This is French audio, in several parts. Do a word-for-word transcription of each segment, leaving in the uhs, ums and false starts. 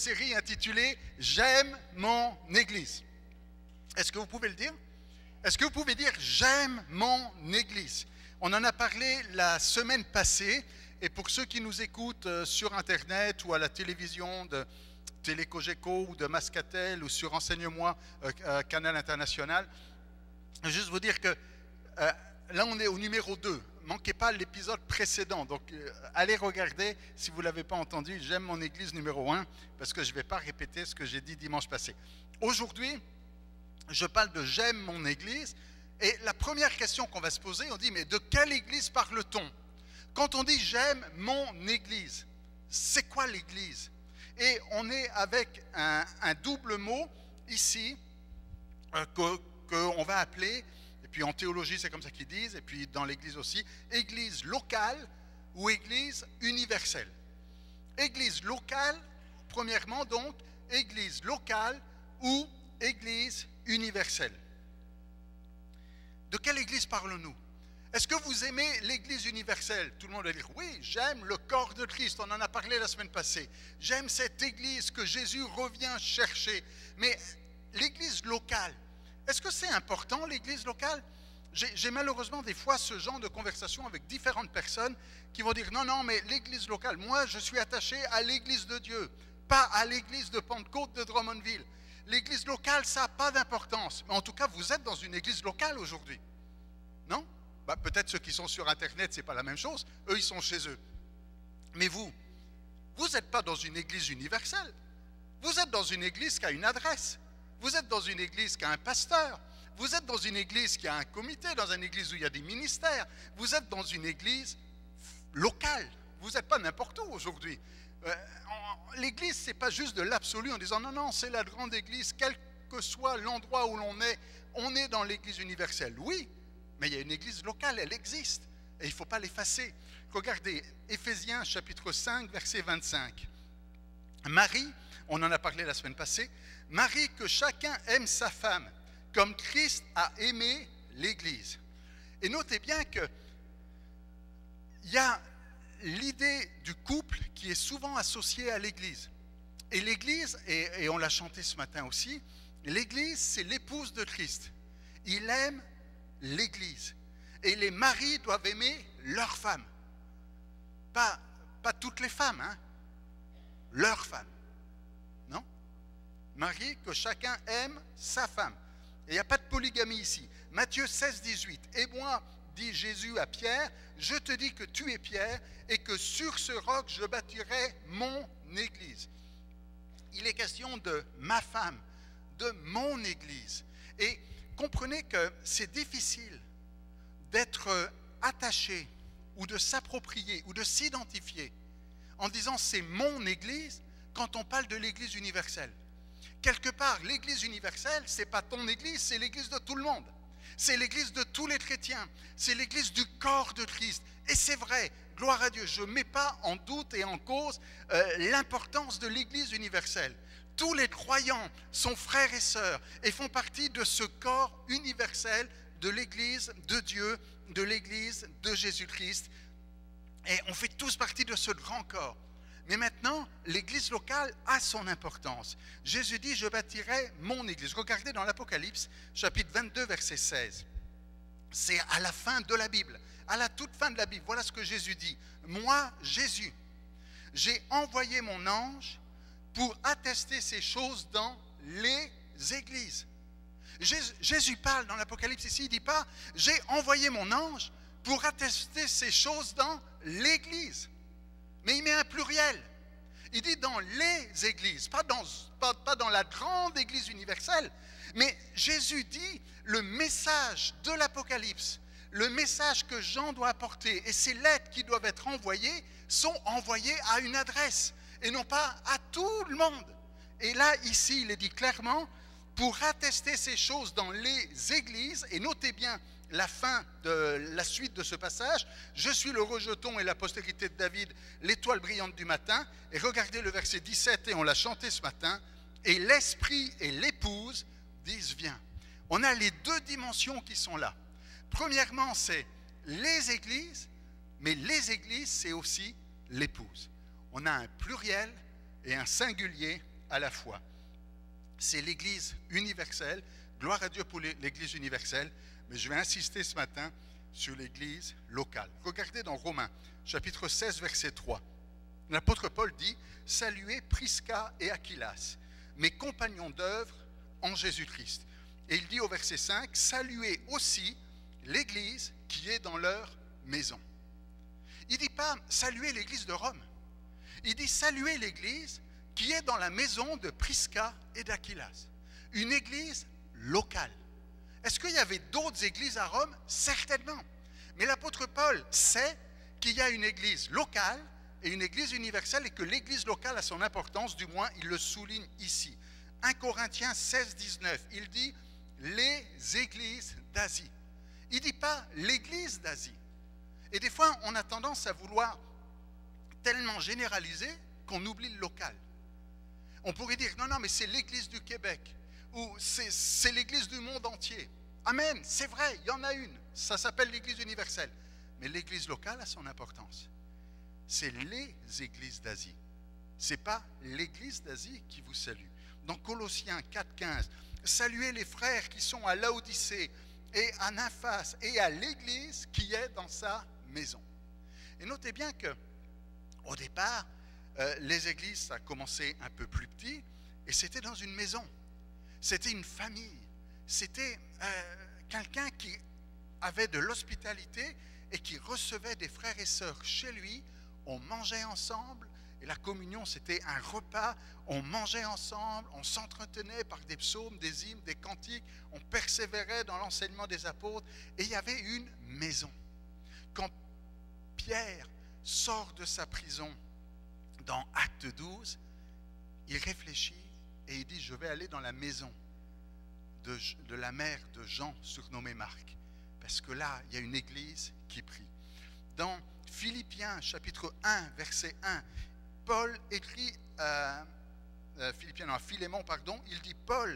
série intitulée « J'aime mon Église ». Est-ce que vous pouvez le dire? Est-ce que vous pouvez dire « J'aime mon Église ». On en a parlé la semaine passée, et pour ceux qui nous écoutent sur Internet ou à la télévision de Télé Cogeco ou de Mascatel ou sur Enseigne-moi euh, Canal International, juste vous dire que euh, là on est au numéro deux. Manquez pas l'épisode précédent, donc euh, allez regarder si vous ne l'avez pas entendu. J'aime mon Église numéro un, parce que je ne vais pas répéter ce que j'ai dit dimanche passé. Aujourd'hui, je parle de j'aime mon Église, et la première question qu'on va se poser, on dit mais de quelle Église parle-t-on? Quand on dit j'aime mon Église, c'est quoi l'Église? Et on est avec un, un double mot ici euh, que qu'on va appeler, et puis en théologie c'est comme ça qu'ils disent, et puis dans l'Église aussi, Église locale ou Église universelle. Église locale, premièrement donc, Église locale ou Église universelle. De quelle Église parlons-nous? Est-ce que vous aimez l'Église universelle? Tout le monde va dire oui, j'aime le corps de Christ, on en a parlé la semaine passée. J'aime cette Église que Jésus revient chercher. Mais l'Église locale, est-ce que c'est important l'Église locale? J'ai malheureusement des fois ce genre de conversation avec différentes personnes qui vont dire non, non, mais l'Église locale, moi je suis attaché à l'Église de Dieu, pas à l'Église de Pentecôte de Drummondville. L'Église locale, ça n'a pas d'importance. Mais en tout cas, vous êtes dans une Église locale aujourd'hui, non? Bah, peut-être ceux qui sont sur Internet, ce n'est pas la même chose. Eux, ils sont chez eux. Mais vous, vous n'êtes pas dans une église universelle. Vous êtes dans une église qui a une adresse. Vous êtes dans une église qui a un pasteur. Vous êtes dans une église qui a un comité, dans une église où il y a des ministères. Vous êtes dans une église locale. Vous n'êtes pas n'importe où aujourd'hui. Euh, l'église, ce n'est pas juste de l'absolu en disant non, non, c'est la grande église, quel que soit l'endroit où l'on est, on est dans l'église universelle. Oui, mais il y a une église locale, elle existe, et il ne faut pas l'effacer. Regardez, Éphésiens chapitre cinq, verset vingt-cinq. Marie, on en a parlé la semaine passée, Marie, que chacun aime sa femme, comme Christ a aimé l'Église. Et notez bien qu'il y a l'idée du couple qui est souvent associée à l'Église. Et l'Église, et, et on l'a chanté ce matin aussi, l'Église, c'est l'épouse de Christ. Il aime l'Église. Et les maris doivent aimer leurs femmes. Pas, pas toutes les femmes, hein. Leurs femmes. Non? Marie, que chacun aime sa femme. Et il n'y a pas de polygamie ici. Matthieu seize, dix-huit. Et moi, dit Jésus à Pierre, je te dis que tu es Pierre et que sur ce roc, je bâtirai mon Église. Il est question de ma femme, de mon Église. Et comprenez que c'est difficile d'être attaché ou de s'approprier ou de s'identifier en disant c'est mon Église quand on parle de l'Église universelle. Quelque part, l'Église universelle, ce n'est pas ton Église, c'est l'Église de tout le monde. C'est l'Église de tous les chrétiens. C'est l'Église du corps de Christ. Et c'est vrai, gloire à Dieu, je ne mets pas en doute et en cause euh, l'importance de l'Église universelle. Tous les croyants sont frères et sœurs et font partie de ce corps universel de l'Église de Dieu, de l'Église de Jésus-Christ. Et on fait tous partie de ce grand corps. Mais maintenant, l'Église locale a son importance. Jésus dit, je bâtirai mon Église. Regardez dans l'Apocalypse, chapitre vingt-deux, verset seize. C'est à la fin de la Bible, à la toute fin de la Bible. Voilà ce que Jésus dit. Moi, Jésus, j'ai envoyé mon ange pour attester ces choses dans les églises. Jésus, Jésus parle dans l'Apocalypse ici, il ne dit pas « j'ai envoyé mon ange pour attester ces choses dans l'église ». Mais il met un pluriel. Il dit dans les églises, pas dans, pas, pas dans la grande église universelle, mais Jésus dit le message de l'Apocalypse, le message que Jean doit apporter et ces lettres qui doivent être envoyées sont envoyées à une adresse et non pas à tout le monde. Et là, ici, il est dit clairement, pour attester ces choses dans les églises, et notez bien la fin de la suite de ce passage, je suis le rejeton et la postérité de David, l'étoile brillante du matin, et regardez le verset dix-sept, et on l'a chanté ce matin, et l'esprit et l'épouse disent viens. On a les deux dimensions qui sont là. Premièrement, c'est les églises, mais les églises, c'est aussi l'épouse. On a un pluriel et un singulier à la fois. C'est l'Église universelle. Gloire à Dieu pour l'Église universelle. Mais je vais insister ce matin sur l'Église locale. Regardez dans Romains, chapitre seize, verset trois. L'apôtre Paul dit « Saluez Prisca et Aquilas, mes compagnons d'œuvre en Jésus-Christ. » Et il dit au verset cinq « Saluez aussi l'Église qui est dans leur maison. » Il ne dit pas « Saluez l'Église de Rome ». Il dit « Saluez l'Église qui est dans la maison de Prisca et d'Aquilas. » Une Église locale. Est-ce qu'il y avait d'autres églises à Rome? Certainement. Mais l'apôtre Paul sait qu'il y a une église locale et une église universelle et que l'église locale a son importance, du moins il le souligne ici. un Corinthiens seize, dix-neuf, il dit les églises d'Asie. Il ne dit pas l'église d'Asie. Et des fois, on a tendance à vouloir tellement généraliser qu'on oublie le local. On pourrait dire non, non, mais c'est l'église du Québec. Ou c'est l'église du monde entier. Amen, c'est vrai, il y en a une. Ça s'appelle l'église universelle. Mais l'église locale a son importance. C'est les églises d'Asie. Ce n'est pas l'église d'Asie qui vous salue. Dans Colossiens quatre, quinze, saluez les frères qui sont à Laodicée et à Nymphas et à l'église qui est dans sa maison. Et notez bien que au départ, euh, les églises, ça a commencé un peu plus petit et c'était dans une maison. C'était une famille, c'était euh, quelqu'un qui avait de l'hospitalité et qui recevait des frères et sœurs chez lui. On mangeait ensemble et la communion c'était un repas, on mangeait ensemble, on s'entretenait par des psaumes, des hymnes, des cantiques, on persévérait dans l'enseignement des apôtres et il y avait une maison. Quand Pierre sort de sa prison dans Acte douze, il réfléchit et il dit, je vais aller dans la maison de, de la mère de Jean, surnommé Marc, parce que là, il y a une église qui prie. Dans Philippiens, chapitre un, verset un, Paul écrit, euh, euh, Philippiens, non, Philémon, pardon, il dit, Paul,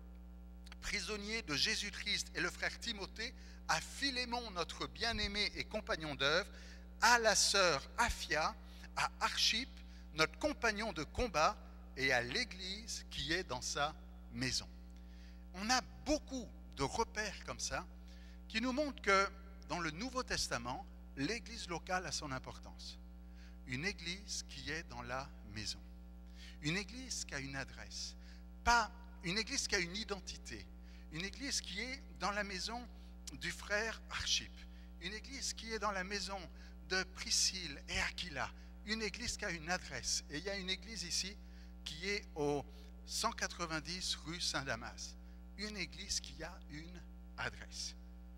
prisonnier de Jésus-Christ, et le frère Timothée, à Philémon, notre bien-aimé et compagnon d'œuvre, à la sœur Aphia, à Archippe, notre compagnon de combat, et à l'église qui est dans sa maison. On a beaucoup de repères comme ça qui nous montrent que dans le Nouveau Testament, l'église locale a son importance. Une église qui est dans la maison. Une église qui a une adresse. Pas une église qui a une identité. Une église qui est dans la maison du frère Archippe. Une église qui est dans la maison de Priscille et Aquila. Une église qui a une adresse. Et il y a une église ici qui est au cent quatre-vingt-dix rue Saint-Damas. Une église qui a une adresse.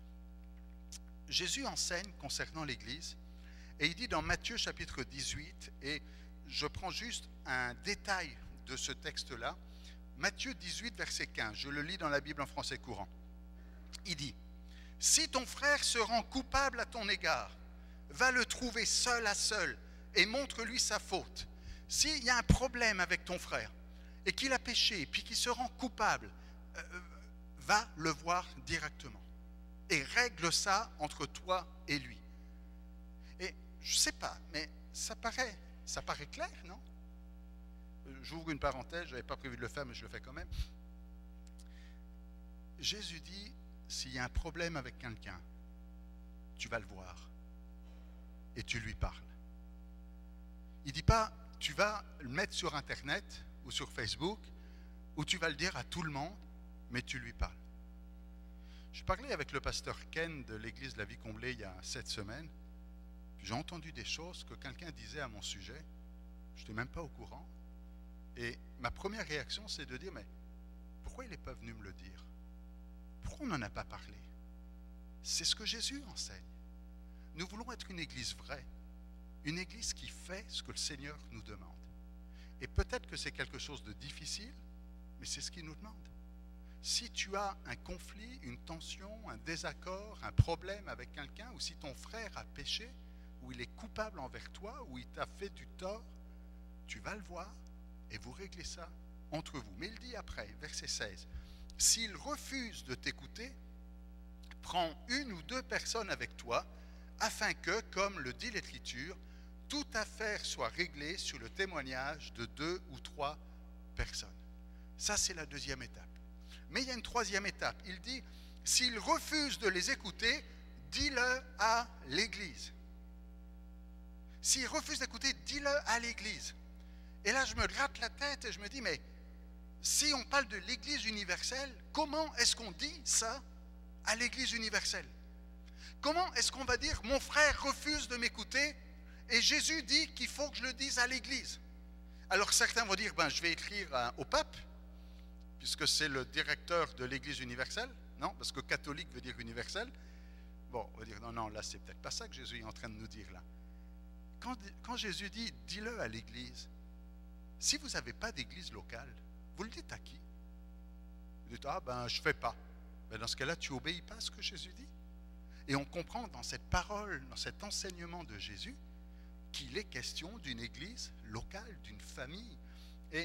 Jésus enseigne concernant l'église et il dit dans Matthieu chapitre dix-huit, et je prends juste un détail de ce texte-là, Matthieu dix-huit verset quinze, je le lis dans la Bible en français courant. Il dit, « Si ton frère se rend coupable à ton égard, va le trouver seul à seul et montre-lui sa faute. S'il y a un problème avec ton frère et qu'il a péché, puis qu'il se rend coupable, euh, va le voir directement et règle ça entre toi et lui. » Et je ne sais pas, mais ça paraît, ça paraît clair, non? J'ouvre une parenthèse, je n'avais pas prévu de le faire, mais je le fais quand même. Jésus dit, s'il y a un problème avec quelqu'un, tu vas le voir et tu lui parles. Il ne dit pas, tu vas le mettre sur Internet ou sur Facebook, ou tu vas le dire à tout le monde, mais tu lui parles. Je parlais avec le pasteur Ken de l'église de la Vie Comblée il y a sept semaines. J'ai entendu des choses que quelqu'un disait à mon sujet. Je n'étais même pas au courant. Et ma première réaction, c'est de dire, mais pourquoi il n'est pas venu me le dire? Pourquoi on n'en a pas parlé? C'est ce que Jésus enseigne. Nous voulons être une église vraie, une église qui fait ce que le Seigneur nous demande. Et peut-être que c'est quelque chose de difficile, mais c'est ce qu'il nous demande. Si tu as un conflit, une tension, un désaccord, un problème avec quelqu'un, ou si ton frère a péché, ou il est coupable envers toi, ou il t'a fait du tort, tu vas le voir et vous réglez ça entre vous. Mais il dit après, verset seize, « S'il refuse de t'écouter, prends une ou deux personnes avec toi, afin que, comme le dit l'Écriture, toute affaire soit réglée sur le témoignage de deux ou trois personne. Ça, c'est la deuxième étape. Mais il y a une troisième étape. Il dit, s'ils refusent de les écouter, dis-le à l'Église. S'ils refusent d'écouter, dis-le à l'Église. Et là, je me gratte la tête et je me dis, mais si on parle de l'Église universelle, comment est-ce qu'on dit ça à l'Église universelle? Comment est-ce qu'on va dire, mon frère refuse de m'écouter et Jésus dit qu'il faut que je le dise à l'Église? Alors certains vont dire, ben, je vais écrire à, au pape, puisque c'est le directeur de l'Église universelle. Non, parce que catholique veut dire universel. Bon, on va dire, non, non, là, c'est peut-être pas ça que Jésus est en train de nous dire là. Quand, quand Jésus dit, dis-le à l'Église, si vous n'avez pas d'église locale, vous le dites à qui? Vous dites, ah ben, je ne fais pas. Ben, dans ce cas-là, tu n'obéis pas à ce que Jésus dit. Et on comprend dans cette parole, dans cet enseignement de Jésus, qu'il est question d'une église locale, d'une famille. Et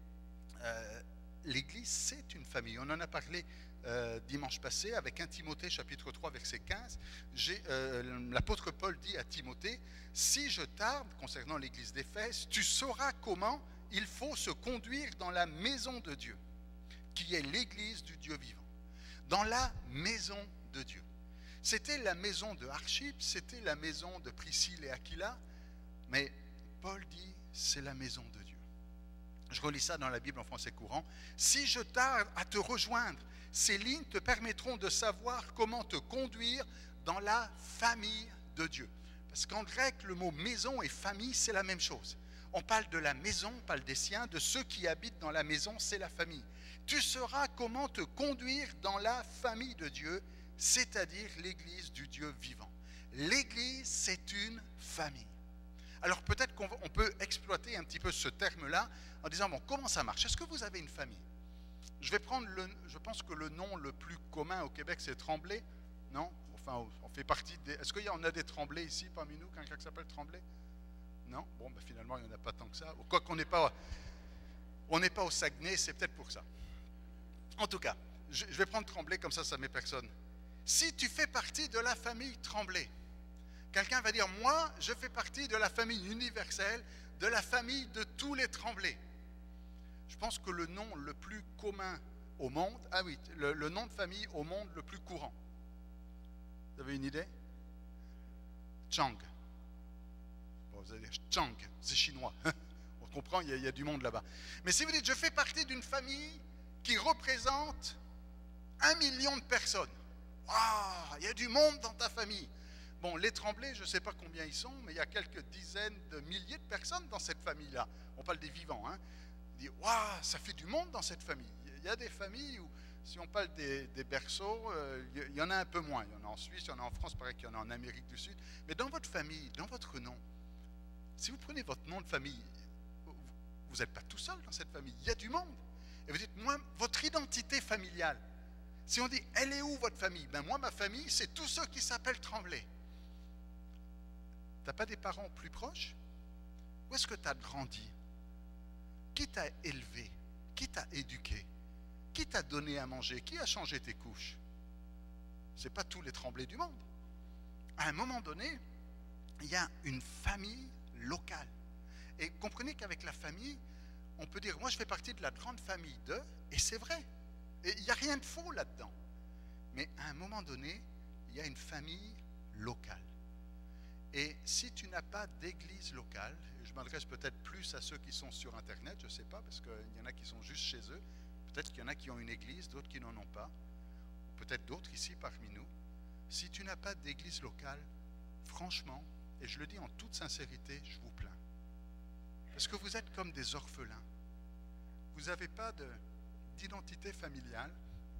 euh, l'église, c'est une famille. On en a parlé euh, dimanche passé avec un Timothée chapitre trois verset quinze. Euh, l'apôtre Paul dit à Timothée, si je tarde concernant l'église d'Éphèse, tu sauras comment il faut se conduire dans la maison de Dieu, qui est l'église du Dieu vivant. Dans la maison de Dieu. C'était la maison de Archip, c'était la maison de Priscille et Aquila, mais Paul dit, c'est la maison de Dieu. Je relis ça dans la Bible en français courant. Si je tarde à te rejoindre, ces lignes te permettront de savoir comment te conduire dans la famille de Dieu. Parce qu'en grec, le mot maison et famille, c'est la même chose. On parle de la maison, on parle des siens, de ceux qui habitent dans la maison, c'est la famille. Tu sauras comment te conduire dans la famille de Dieu, c'est-à-dire l'église du Dieu vivant. L'église, c'est une famille. Alors peut-être qu'on on peut exploiter un petit peu ce terme-là en disant, bon, comment ça marche? Est-ce que vous avez une famille? Je vais prendre le, je pense que le nom le plus commun au Québec, c'est Tremblay, non? Enfin, on fait partie des... Est-ce qu'il y en a des Tremblay ici parmi nous, quelqu'un qui s'appelle Tremblay? Non? Bon, ben, finalement, il n'y en a pas tant que ça. Quoi qu'on n'est pas, on n'est pas au Saguenay, c'est peut-être pour ça. En tout cas, je, je vais prendre Tremblay, comme ça, ça ne met personne. Si tu fais partie de la famille Tremblay, quelqu'un va dire, moi, je fais partie de la famille universelle, de la famille de tous les Tremblay. Je pense que le nom le plus commun au monde, ah oui, le, le nom de famille au monde le plus courant. Vous avez une idée? Chang. Bon, vous allez dire Chang, c'est chinois. On comprend, il y, a, il y a du monde là-bas. Mais si vous dites, je fais partie d'une famille qui représente un million de personnes. Waouh, il y a du monde dans ta famille. Bon, les Tremblay, je ne sais pas combien ils sont, mais il y a quelques dizaines de milliers de personnes dans cette famille-là. On parle des vivants, hein. On dit, waouh, ça fait du monde dans cette famille. Il y a des familles où, si on parle des, des berceaux, euh, il y en a un peu moins. Il y en a en Suisse, il y en a en France, pareil qu'il y en a en Amérique du Sud. Mais dans votre famille, dans votre nom, si vous prenez votre nom de famille, vous n'êtes pas tout seul dans cette famille. Il y a du monde. Et vous dites, moi, votre identité familiale, si on dit, elle est où votre famille? Ben moi, ma famille, c'est tous ceux qui s'appellent Tremblay. Tu n'as pas des parents plus proches? Où est-ce que tu as grandi? Qui t'a élevé? Qui t'a éduqué? Qui t'a donné à manger? Qui a changé tes couches? Ce n'est pas tous les Tremblay du monde. À un moment donné, il y a une famille locale. Et comprenez qu'avec la famille, on peut dire, moi je fais partie de la grande famille de, et c'est vrai. Et il n'y a rien de faux là-dedans. Mais à un moment donné, il y a une famille locale. Et si tu n'as pas d'église locale, je m'adresse peut-être plus à ceux qui sont sur Internet, je ne sais pas, parce qu'il y en a qui sont juste chez eux, peut-être qu'il y en a qui ont une église, d'autres qui n'en ont pas, ou peut-être d'autres ici parmi nous. Si tu n'as pas d'église locale, franchement, et je le dis en toute sincérité, je vous plains. Parce que vous êtes comme des orphelins. Vous n'avez pas de, d'identité familiale,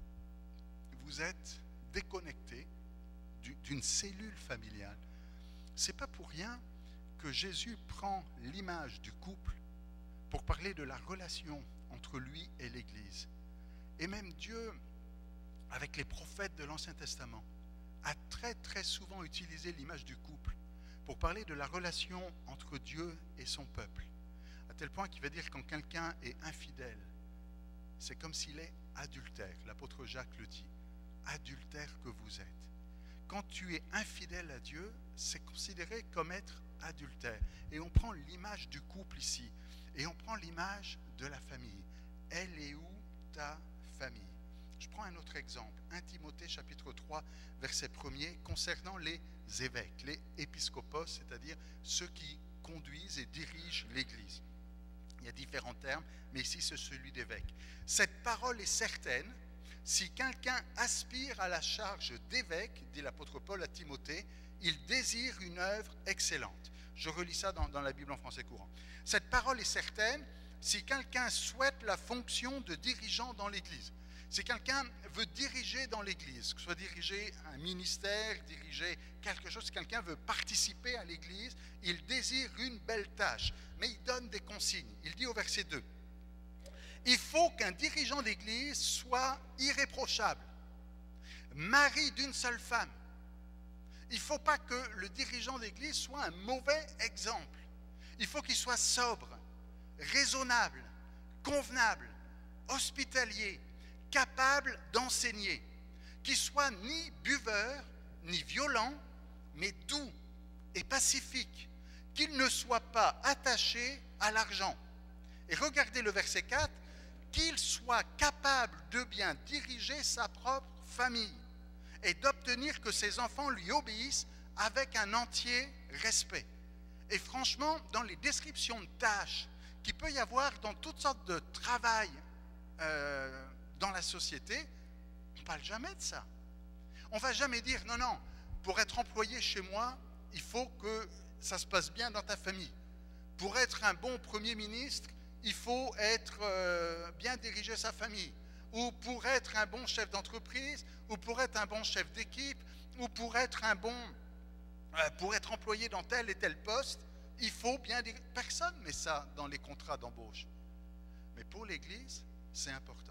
vous êtes déconnectés d'une cellule familiale. Ce n'est pas pour rien que Jésus prend l'image du couple pour parler de la relation entre lui et l'Église. Et même Dieu, avec les prophètes de l'Ancien Testament, a très très souvent utilisé l'image du couple pour parler de la relation entre Dieu et son peuple. À tel point qu'il va dire quand quelqu'un est infidèle, c'est comme s'il est adultère. L'apôtre Jacques le dit, adultère que vous êtes. Quand tu es infidèle à Dieu, c'est considéré comme être adultère. Et on prend l'image du couple ici, et on prend l'image de la famille. elle est où ta famille? Je prends un autre exemple, premier Timothée chapitre trois, verset premier, concernant les évêques, les épiscopos, c'est-à-dire ceux qui conduisent et dirigent l'Église. Il y a différents termes, mais ici c'est celui d'évêque. Cette parole est certaine, si quelqu'un aspire à la charge d'évêque, dit l'apôtre Paul à Timothée, il désire une œuvre excellente. Je relis ça dans, dans la Bible en français courant. Cette parole est certaine, si quelqu'un souhaite la fonction de dirigeant dans l'Église. Si quelqu'un veut diriger dans l'Église, que ce soit diriger un ministère, diriger quelque chose, si quelqu'un veut participer à l'Église, il désire une belle tâche, mais il donne des consignes. Il dit au verset deux, il faut qu'un dirigeant d'Église soit irréprochable, mari d'une seule femme. Il ne faut pas que le dirigeant d'Église soit un mauvais exemple. Il faut qu'il soit sobre, raisonnable, convenable, hospitalier, capable d'enseigner, qui soit ni buveur, ni violent, mais doux et pacifique, qu'il ne soit pas attaché à l'argent. Et regardez le verset quatre, qu'il soit capable de bien diriger sa propre famille et d'obtenir que ses enfants lui obéissent avec un entier respect. Et franchement, dans les descriptions de tâches qu'il peut y avoir dans toutes sortes de travail euh, dans la société, on ne parle jamais de ça. On ne va jamais dire, non, non, pour être employé chez moi, il faut que ça se passe bien dans ta famille. Pour être un bon Premier ministre, il faut être euh, bien diriger sa famille. Ou pour être un bon chef d'entreprise, ou pour être un bon chef d'équipe, ou pour être un bon, euh, pour être employé dans tel et tel poste, il faut bien diriger. Personne ne met ça dans les contrats d'embauche. Mais pour l'Église, c'est important.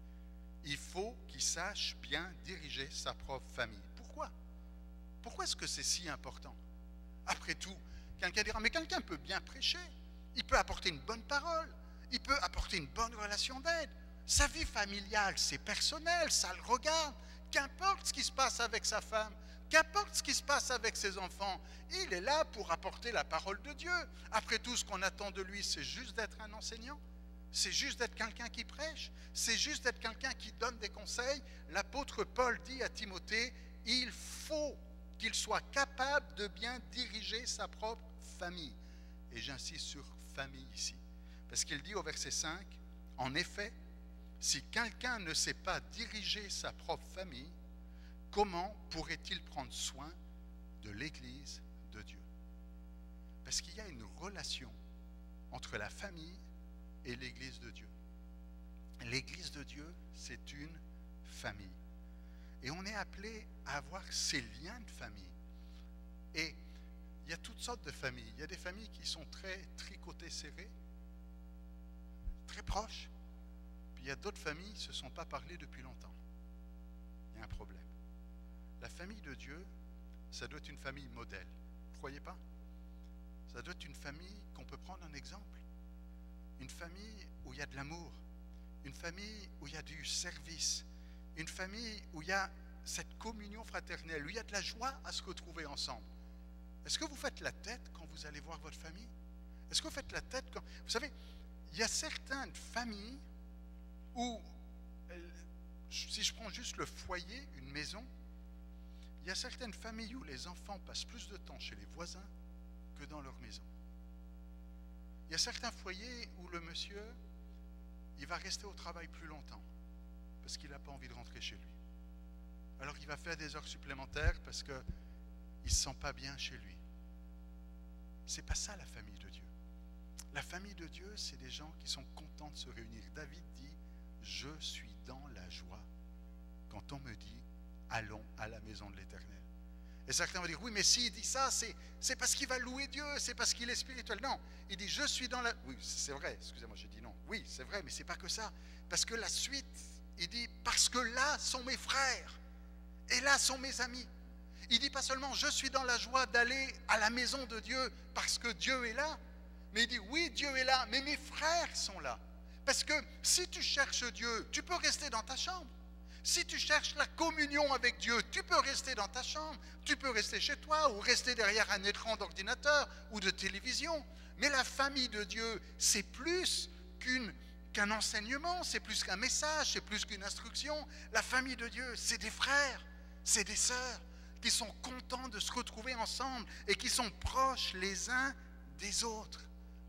Il faut qu'il sache bien diriger sa propre famille. Pourquoi? Pourquoi est-ce que c'est si important? Après tout, quelqu'un dira, mais quelqu'un peut bien prêcher, il peut apporter une bonne parole, il peut apporter une bonne relation d'aide. Sa vie familiale, c'est personnel, ça le regarde. Qu'importe ce qui se passe avec sa femme, qu'importe ce qui se passe avec ses enfants, il est là pour apporter la parole de Dieu. Après tout, ce qu'on attend de lui, c'est juste d'être un enseignant. C'est juste d'être quelqu'un qui prêche, c'est juste d'être quelqu'un qui donne des conseils. L'apôtre Paul dit à Timothée, il faut qu'il soit capable de bien diriger sa propre famille. Et j'insiste sur famille ici, parce qu'il dit au verset cinq, en effet, si quelqu'un ne sait pas diriger sa propre famille, comment pourrait-il prendre soin de l'Église de Dieu? Parce qu'il y a une relation entre la famille et l'Église de Dieu. L'Église de Dieu, c'est une famille. Et on est appelé à avoir ces liens de famille. Et il y a toutes sortes de familles. Il y a des familles qui sont très tricotées serrées, très proches. Puis il y a d'autres familles qui ne se sont pas parlé depuis longtemps. Il y a un problème. La famille de Dieu, ça doit être une famille modèle. Vous ne croyez pas? Ça doit être une famille qu'on peut prendre en exemple. Une famille où il y a de l'amour, une famille où il y a du service, une famille où il y a cette communion fraternelle, où il y a de la joie à se retrouver ensemble. Est-ce que vous faites la tête quand vous allez voir votre famille? Est-ce que vous faites la tête quand... Vous savez, il y a certaines familles où, si je prends juste le foyer, une maison, il y a certaines familles où les enfants passent plus de temps chez les voisins que dans leur maison. Il y a certains foyers où le monsieur, il va rester au travail plus longtemps parce qu'il n'a pas envie de rentrer chez lui. Alors il va faire des heures supplémentaires parce qu'il ne se sent pas bien chez lui. C'est pas ça la famille de Dieu. La famille de Dieu, c'est des gens qui sont contents de se réunir. David dit, je suis dans la joie quand on me dit, allons à la maison de l'Éternel. Et certains vont dire, oui, mais s'il dit ça, c'est, c'est parce qu'il va louer Dieu, c'est parce qu'il est spirituel. Non, il dit, je suis dans la... Oui, c'est vrai, excusez-moi, j'ai dit non. Oui, c'est vrai, mais c'est pas que ça. Parce que la suite, il dit, parce que là sont mes frères, et là sont mes amis. Il dit pas seulement, je suis dans la joie d'aller à la maison de Dieu parce que Dieu est là, mais il dit, oui, Dieu est là, mais mes frères sont là. Parce que si tu cherches Dieu, tu peux rester dans ta chambre. Si tu cherches la communion avec Dieu, tu peux rester dans ta chambre, tu peux rester chez toi ou rester derrière un écran d'ordinateur ou de télévision. Mais la famille de Dieu, c'est plus qu'une qu'un enseignement, c'est plus qu'un message, c'est plus qu'une instruction. La famille de Dieu, c'est des frères, c'est des sœurs qui sont contents de se retrouver ensemble et qui sont proches les uns des autres.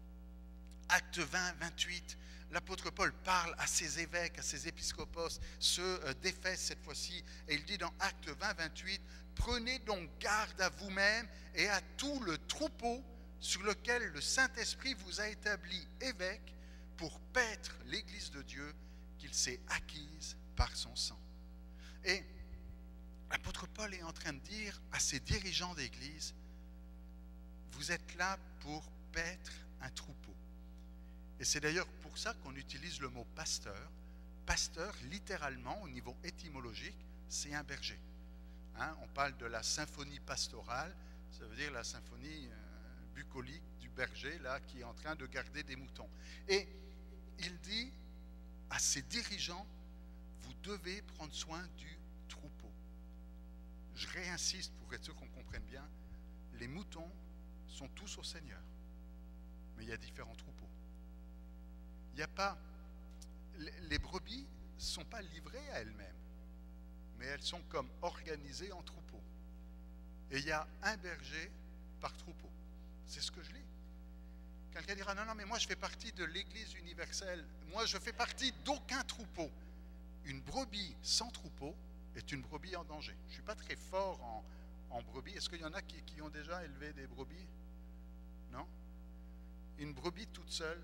Acte vingt, vingt-huit, l'apôtre Paul parle à ses évêques, à ses épiscopos, ceux d'Éphèse cette fois-ci, et il dit dans Acte vingt, vingt-huit, « Prenez donc garde à vous-même et à tout le troupeau sur lequel le Saint-Esprit vous a établi évêque pour paître l'Église de Dieu qu'il s'est acquise par son sang. » Et l'apôtre Paul est en train de dire à ses dirigeants d'Église, vous êtes là pour paître un troupeau. Et c'est d'ailleurs pour ça qu'on utilise le mot pasteur. Pasteur, littéralement, au niveau étymologique, c'est un berger. Hein, on parle de la symphonie pastorale, ça veut dire la symphonie euh, bucolique du berger, là, qui est en train de garder des moutons. Et il dit à ses dirigeants, vous devez prendre soin du troupeau. Je réinsiste pour être sûr qu'on comprenne bien, les moutons sont tous au Seigneur, mais il y a différents troupeaux. Il n'y a pas, les brebis ne sont pas livrées à elles-mêmes, mais elles sont comme organisées en troupeaux. Et il y a un berger par troupeau. C'est ce que je lis. Quelqu'un dira, non, non, mais moi je fais partie de l'Église universelle. Moi je fais partie d'aucun troupeau. Une brebis sans troupeau est une brebis en danger. Je ne suis pas très fort en, en brebis. Est-ce qu'il y en a qui, qui ont déjà élevé des brebis? Non? Une brebis toute seule,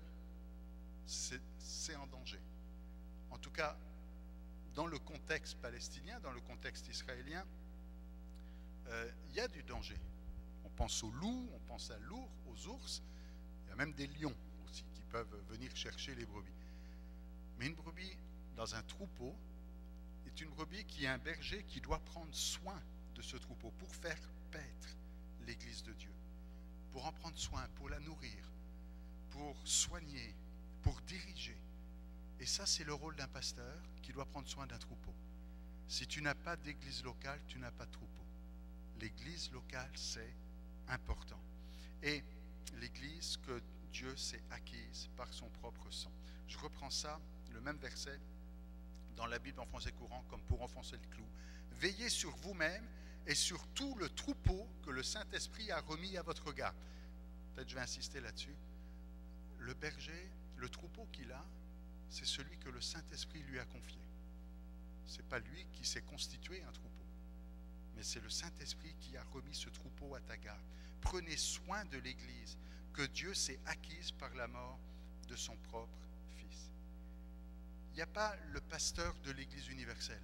c'est en danger. En tout cas, dans le contexte palestinien, dans le contexte israélien, euh, il y a du danger. On pense aux loups, on pense à l'ours, aux ours, il y a même des lions aussi qui peuvent venir chercher les brebis. Mais une brebis dans un troupeau est une brebis qui est un berger qui doit prendre soin de ce troupeau pour faire paître l'Église de Dieu, pour en prendre soin, pour la nourrir, pour soigner, pour diriger. Et ça, c'est le rôle d'un pasteur qui doit prendre soin d'un troupeau. Si tu n'as pas d'église locale, tu n'as pas de troupeau. L'église locale, c'est important. Et l'église que Dieu s'est acquise par son propre sang. Je reprends ça, le même verset, dans la Bible en français courant, comme pour enfoncer le clou. Veillez sur vous-même et sur tout le troupeau que le Saint-Esprit a remis à votre garde. Peut-être je vais insister là-dessus. Le berger, le troupeau qu'il a, c'est celui que le Saint-Esprit lui a confié. Ce n'est pas lui qui s'est constitué un troupeau, mais c'est le Saint-Esprit qui a remis ce troupeau à ta garde. Prenez soin de l'Église que Dieu s'est acquise par la mort de son propre Fils. Il n'y a pas le pasteur de l'Église universelle,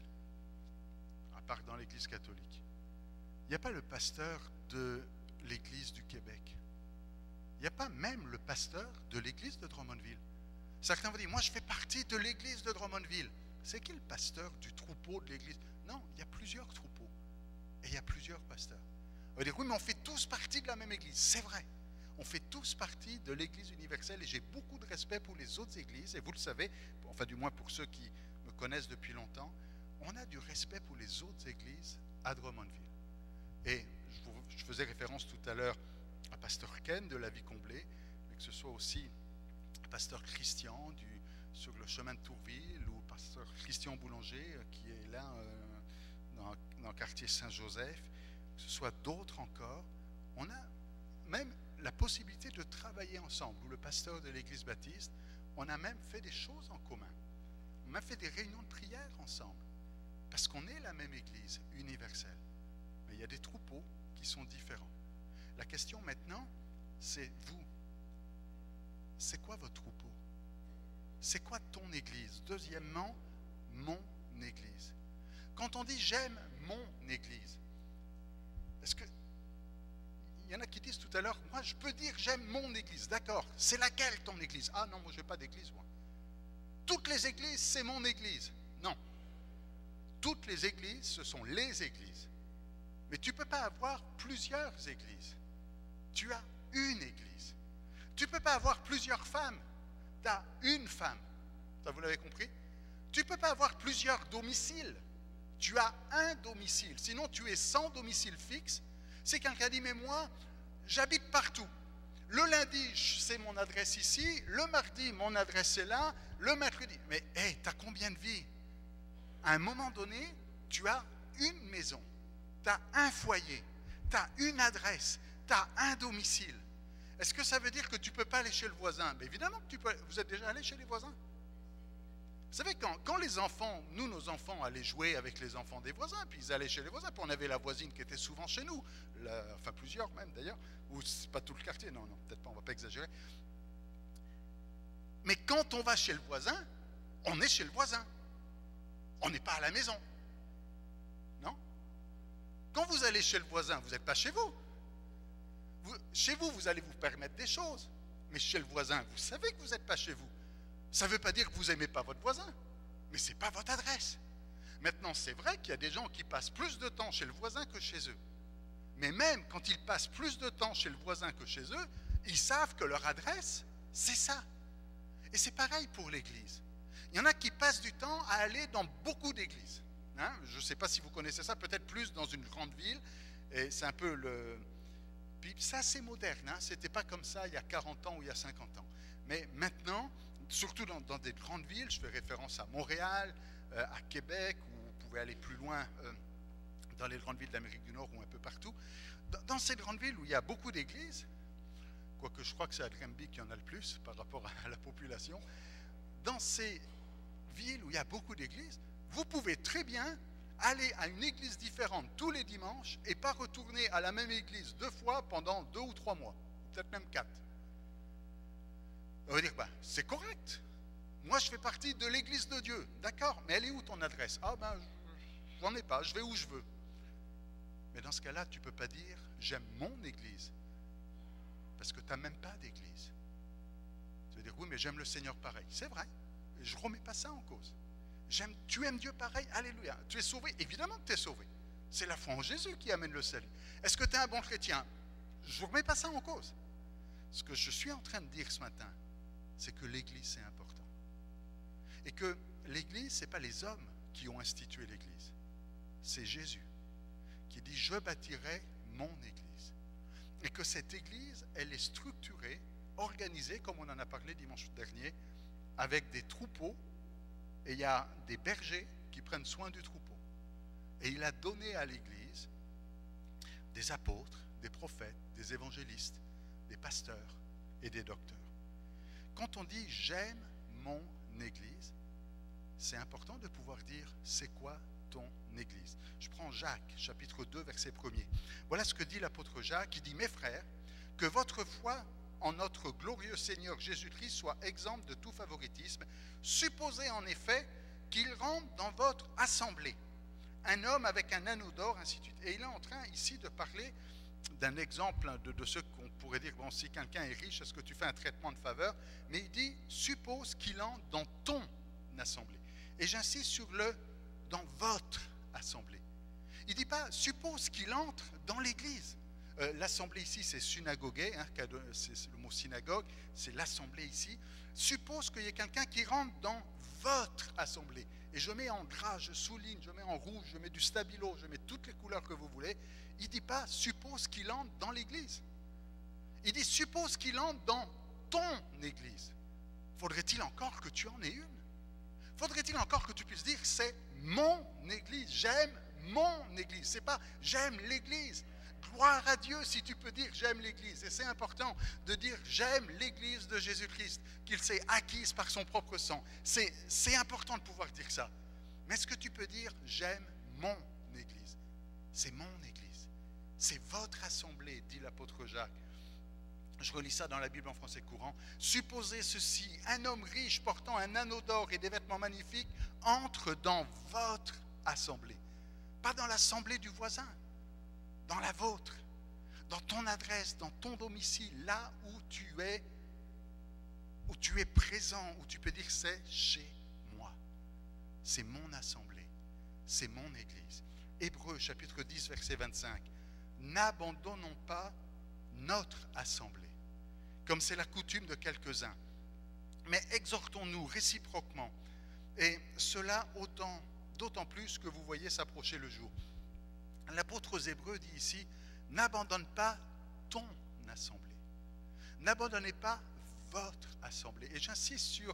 à part dans l'Église catholique. Il n'y a pas le pasteur de l'Église du Québec. Il n'y a pas même le pasteur de l'Église de Drummondville. Certains vont dire, moi je fais partie de l'église de Drummondville. C'est qui le pasteur du troupeau de l'église? Non, il y a plusieurs troupeaux. Et il y a plusieurs pasteurs. On va dire, oui, mais on fait tous partie de la même église. C'est vrai. On fait tous partie de l'église universelle et j'ai beaucoup de respect pour les autres églises. Et vous le savez, enfin du moins pour ceux qui me connaissent depuis longtemps, on a du respect pour les autres églises à Drummondville. Et je, vous, je faisais référence tout à l'heure à pasteur Ken de la Vie Comblée, mais que ce soit aussi pasteur Christian du, sur le chemin de Tourville ou pasteur Christian Boulanger euh, qui est là euh, dans, dans le quartier Saint-Joseph, que ce soit d'autres encore, on a même la possibilité de travailler ensemble, ou le pasteur de l'église baptiste, on a même fait des choses en commun. On a fait des réunions de prière ensemble, parce qu'on est la même église universelle. Mais il y a des troupeaux qui sont différents. La question maintenant, c'est vous. C'est quoi votre troupeau? C'est quoi ton église? Deuxièmement, mon église. Quand on dit j'aime mon église, est-ce que il y en a qui disent tout à l'heure, moi je peux dire j'aime mon église, d'accord, c'est laquelle ton église? Ah non, moi je n'ai pas d'église, moi. Toutes les églises, c'est mon église. Non. Toutes les églises, ce sont les églises. Mais tu ne peux pas avoir plusieurs églises. Tu as une église. Tu ne peux pas avoir plusieurs femmes, tu as une femme. Ça, vous l'avez compris? Tu ne peux pas avoir plusieurs domiciles. Tu as un domicile. Sinon, tu es sans domicile fixe. C'est quelqu'un qui dit, mais moi, j'habite partout. Le lundi, c'est mon adresse ici. Le mardi, mon adresse est là. Le mercredi. Mais hey, tu as combien de vies? À un moment donné, tu as une maison. Tu as un foyer. Tu as une adresse. Tu as un domicile. Est-ce que ça veut dire que tu ne peux pas aller chez le voisin? Mais évidemment que tu peux. Vous êtes déjà allé chez les voisins? Vous savez, quand, quand les enfants, nous, nos enfants, allaient jouer avec les enfants des voisins, puis ils allaient chez les voisins, puis on avait la voisine qui était souvent chez nous, la, enfin plusieurs même d'ailleurs, ou c'est pas tout le quartier, non, non, peut-être pas, on va pas exagérer. Mais quand on va chez le voisin, on est chez le voisin. On n'est pas à la maison. Non? Quand vous allez chez le voisin, vous n'êtes pas chez vous. vous. Chez vous, vous allez vous permettre des choses. Mais chez le voisin, vous savez que vous n'êtes pas chez vous. Ça ne veut pas dire que vous n'aimez pas votre voisin, mais ce n'est pas votre adresse. Maintenant, c'est vrai qu'il y a des gens qui passent plus de temps chez le voisin que chez eux. Mais même quand ils passent plus de temps chez le voisin que chez eux, ils savent que leur adresse, c'est ça. Et c'est pareil pour l'Église. Il y en a qui passent du temps à aller dans beaucoup d'églises. Hein? Je ne sais pas si vous connaissez ça, peut-être plus dans une grande ville. Et c'est un peu le... Puis ça, c'est moderne. Hein? Ce n'était pas comme ça il y a quarante ans ou il y a cinquante ans. Mais maintenant, surtout dans, dans des grandes villes, je fais référence à Montréal, euh, à Québec, où vous pouvez aller plus loin euh, dans les grandes villes d'Amérique du Nord ou un peu partout. Dans, dans ces grandes villes où il y a beaucoup d'églises, quoique je crois que c'est à Granby qu'il y en a le plus par rapport à la population, dans ces villes où il y a beaucoup d'églises, vous pouvez très bien aller à une église différente tous les dimanches et pas retourner à la même église deux fois pendant deux ou trois mois, peut-être même quatre. On va dire, ben, c'est correct. Moi, je fais partie de l'église de Dieu. D'accord, mais elle est où ton adresse? Ah ben, j'en ai pas, je vais où je veux. Mais dans ce cas-là, tu ne peux pas dire, j'aime mon église. Parce que tu n'as même pas d'église. Tu vas dire, oui, mais j'aime le Seigneur pareil. C'est vrai. Je ne remets pas ça en cause. J'aime, tu aimes Dieu pareil. Alléluia. Tu es sauvé. Évidemment que tu es sauvé. C'est la foi en Jésus qui amène le salut. Est-ce que tu es un bon chrétien? Je ne remets pas ça en cause. Ce que je suis en train de dire ce matin, c'est que l'église, c'est important. Et que l'église, ce n'est pas les hommes qui ont institué l'église. C'est Jésus qui dit, je bâtirai mon église. Et que cette église, elle est structurée, organisée, comme on en a parlé dimanche dernier, avec des troupeaux, et il y a des bergers qui prennent soin du troupeau. Et il a donné à l'église des apôtres, des prophètes, des évangélistes, des pasteurs et des docteurs. Quand on dit « j'aime mon église », c'est important de pouvoir dire « c'est quoi ton église ?» Je prends Jacques, chapitre deux, verset premier. Voilà ce que dit l'apôtre Jacques, il dit « Mes frères, que votre foi en notre glorieux Seigneur Jésus-Christ soit exempte de tout favoritisme. Supposez en effet qu'il rentre dans votre assemblée un homme avec un anneau d'or, ainsi de suite. » Et il est en train ici de parler d'un exemple de, de ce qu'on pourrait dire, bon, si quelqu'un est riche, est-ce que tu fais un traitement de faveur? Mais il dit, suppose qu'il entre dans ton assemblée. Et j'insiste sur le dans votre assemblée. Il ne dit pas, suppose qu'il entre dans l'église. Euh, l'assemblée ici, c'est synagogue, hein, c'est le mot synagogue, c'est l'assemblée ici. Suppose qu'il y ait quelqu'un qui rentre dans votre assemblée. Et je mets en gras, je souligne, je mets en rouge, je mets du stabilo, je mets toutes les couleurs que vous voulez. Il ne dit pas, suppose qu'il entre dans l'église. Il dit, suppose qu'il entre dans ton église. Faudrait-il encore que tu en aies une? Faudrait-il encore que tu puisses dire, c'est mon église, j'aime mon église. C'est pas, j'aime l'église. Gloire à Dieu si tu peux dire j'aime l'église. Et c'est important de dire j'aime l'église de Jésus-Christ, qu'il s'est acquise par son propre sang. C'est, c'est important de pouvoir dire ça. Mais est-ce que tu peux dire j'aime mon église? C'est mon église. C'est votre assemblée, dit l'apôtre Jacques. Je relis ça dans la Bible en français courant. Supposez ceci, un homme riche portant un anneau d'or et des vêtements magnifiques entre dans votre assemblée. Pas dans l'assemblée du voisin. Dans la vôtre, dans ton adresse, dans ton domicile, là où tu es, où tu es présent, où tu peux dire c'est chez moi. C'est mon assemblée, c'est mon église. Hébreux chapitre dix, verset vingt-cinq. N'abandonnons pas notre assemblée, comme c'est la coutume de quelques-uns, mais exhortons-nous réciproquement, et cela autant, d'autant plus que vous voyez s'approcher le jour. L'apôtre aux Hébreux dit ici, n'abandonne pas ton assemblée. n'abandonnez pas votre assemblée. Et j'insiste sur,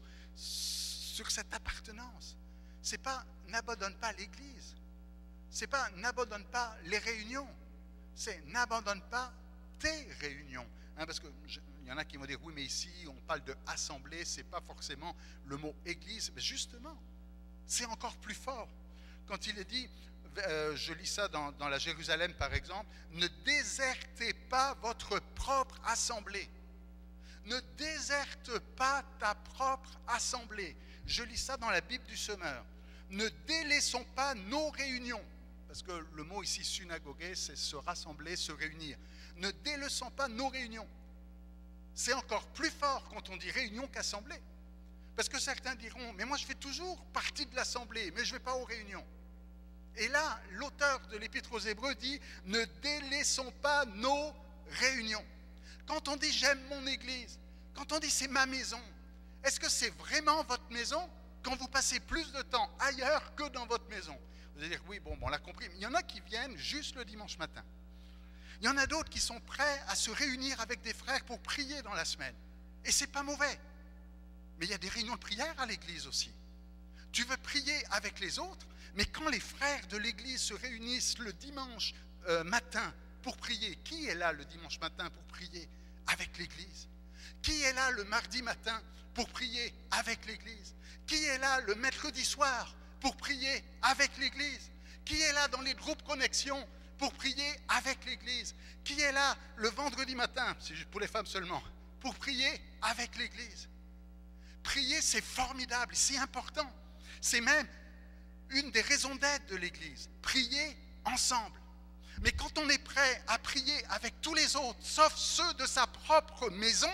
sur cette appartenance. C'est pas n'abandonne pas l'Église. C'est pas n'abandonne pas les réunions. C'est n'abandonne pas tes réunions. Hein, parce que je, il y en a qui vont dire oui, mais ici on parle de assemblée, c'est pas forcément le mot Église. Mais justement, c'est encore plus fort. Quand il est dit, euh, je lis ça dans, dans la Jérusalem par exemple, ne désertez pas votre propre assemblée. Ne déserte pas ta propre assemblée. Je lis ça dans la Bible du Semeur. Ne délaissons pas nos réunions. Parce que le mot ici, synagogue, c'est se rassembler, se réunir. Ne délaissons pas nos réunions. C'est encore plus fort quand on dit réunion qu'assemblée. Parce que certains diront, mais moi je fais toujours partie de l'assemblée, mais je ne vais pas aux réunions. Et là, l'auteur de l'Épître aux Hébreux dit, ne délaissons pas nos réunions. Quand on dit j'aime mon église, quand on dit c'est ma maison, est-ce que c'est vraiment votre maison quand vous passez plus de temps ailleurs que dans votre maison? Vous allez dire oui, bon, bon on l'a compris, mais il y en a qui viennent juste le dimanche matin. Il y en a d'autres qui sont prêts à se réunir avec des frères pour prier dans la semaine. Et c'est pas mauvais. Mais il y a des réunions de prière à l'église aussi. Tu veux prier avec les autres, mais quand les frères de l'église se réunissent le dimanche euh, matin pour prier, qui est là le dimanche matin pour prier avec l'église? Qui est là le mardi matin pour prier avec l'église? Qui est là le mercredi soir pour prier avec l'église? Qui est là dans les groupes connexion pour prier avec l'église? Qui est là le vendredi matin, c'est pour les femmes seulement, pour prier avec l'église? Prier, c'est formidable, c'est important. C'est même une des raisons d'être de l'église. Prier ensemble. Mais quand on est prêt à prier avec tous les autres, sauf ceux de sa propre maison,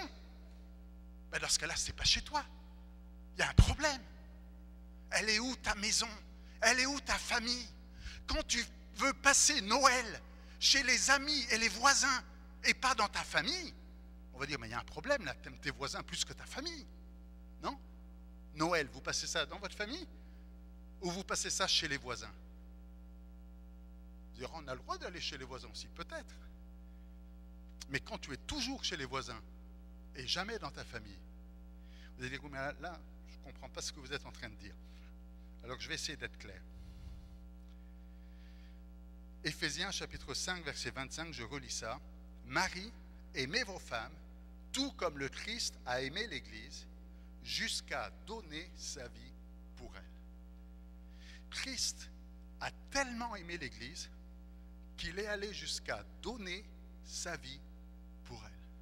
ben dans ce cas-là, ce n'est pas chez toi. Il y a un problème. Elle est où ta maison? Elle est où ta famille? Quand tu veux passer Noël chez les amis et les voisins et pas dans ta famille, on va dire, mais il y a un problème là, tu aimes tes voisins plus que ta famille. Non? Noël, vous passez ça dans votre famille ou vous passez ça chez les voisins? Vous direz, on a le droit d'aller chez les voisins aussi, peut-être. Mais quand tu es toujours chez les voisins et jamais dans ta famille, vous allez dire, mais là, là je ne comprends pas ce que vous êtes en train de dire. Alors je vais essayer d'être clair. Éphésiens chapitre cinq, verset vingt-cinq, je relis ça. Marie, aimez vos femmes, tout comme le Christ a aimé l'Église, jusqu'à donner sa vie pour elle. Christ a tellement aimé l'Église qu'il est allé jusqu'à donner sa vie pour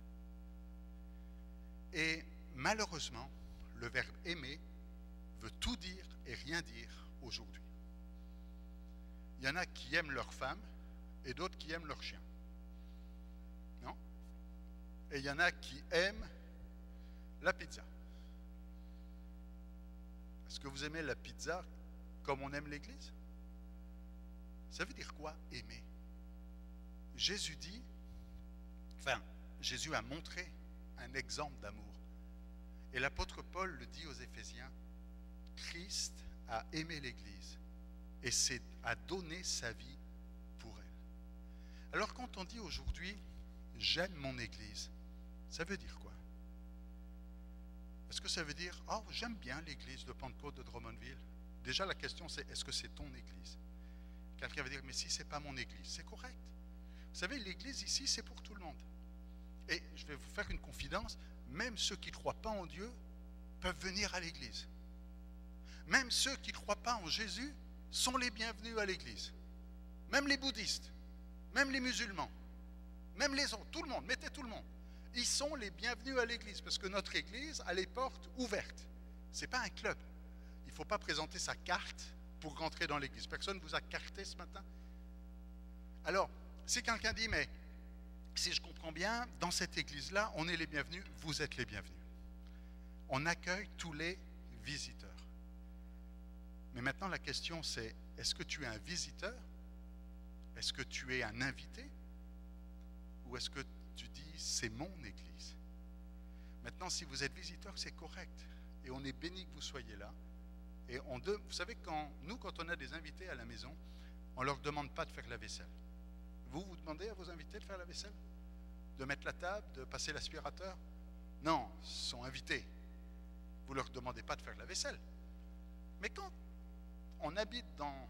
elle. Et malheureusement, le verbe aimer veut tout dire et rien dire aujourd'hui. Il y en a qui aiment leur femme et d'autres qui aiment leur chien. Non? Et il y en a qui aiment la pizza. Est-ce que vous aimez la pizza comme on aime l'Église? Ça veut dire quoi, aimer? Jésus dit, enfin, Jésus a montré un exemple d'amour. Et l'apôtre Paul le dit aux Éphésiens, Christ a aimé l'Église et c'est a donné sa vie pour elle. Alors quand on dit aujourd'hui, j'aime mon Église, ça veut dire quoi? Est-ce que ça veut dire, oh, j'aime bien l'église de Pentecôte de Drummondville? Déjà, la question, c'est, est-ce que c'est ton église? Quelqu'un va dire, mais si ce n'est pas mon église, c'est correct. Vous savez, l'église ici, c'est pour tout le monde. Et je vais vous faire une confidence, même ceux qui ne croient pas en Dieu peuvent venir à l'église. Même ceux qui ne croient pas en Jésus sont les bienvenus à l'église. Même les bouddhistes, même les musulmans, même les autres, tout le monde, mettez tout le monde. Ils sont les bienvenus à l'église, parce que notre église a les portes ouvertes. Ce n'est pas un club. Il ne faut pas présenter sa carte pour rentrer dans l'église. Personne ne vous a carté ce matin? Alors, si quelqu'un dit, mais si je comprends bien, dans cette église-là, on est les bienvenus, vous êtes les bienvenus. On accueille tous les visiteurs. Mais maintenant, la question c'est, est-ce que tu es un visiteur? Est-ce que tu es un invité? Ou est-ce que tu dis, c'est mon église? Maintenant, si vous êtes visiteur, c'est correct. Et on est béni que vous soyez là. Et on de, vous savez, quand, nous, quand on a des invités à la maison, on ne leur demande pas de faire la vaisselle. Vous, vous demandez à vos invités de faire la vaisselle? De mettre la table, de passer l'aspirateur? Non, sont invités. Vous ne leur demandez pas de faire la vaisselle. Mais quand on habite dans,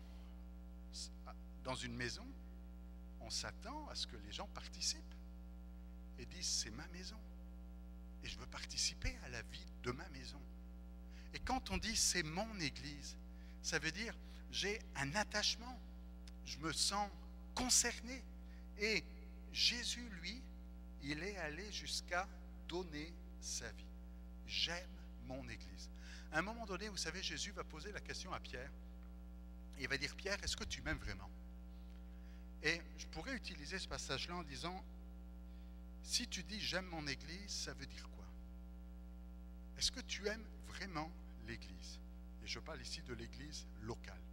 dans une maison, on s'attend à ce que les gens participent et disent c'est ma maison et je veux participer à la vie de ma maison. Et quand on dit c'est mon église, ça veut dire j'ai un attachement, je me sens concerné. Et Jésus, lui, il est allé jusqu'à donner sa vie. J'aime mon église. À un moment donné, vous savez, Jésus va poser la question à Pierre. Il va dire, Pierre, est-ce que tu m'aimes vraiment? Et je pourrais utiliser ce passage-là en disant, si tu dis j'aime mon église, ça veut dire quoi? Est-ce que tu aimes vraiment l'église? Et je parle ici de l'église locale.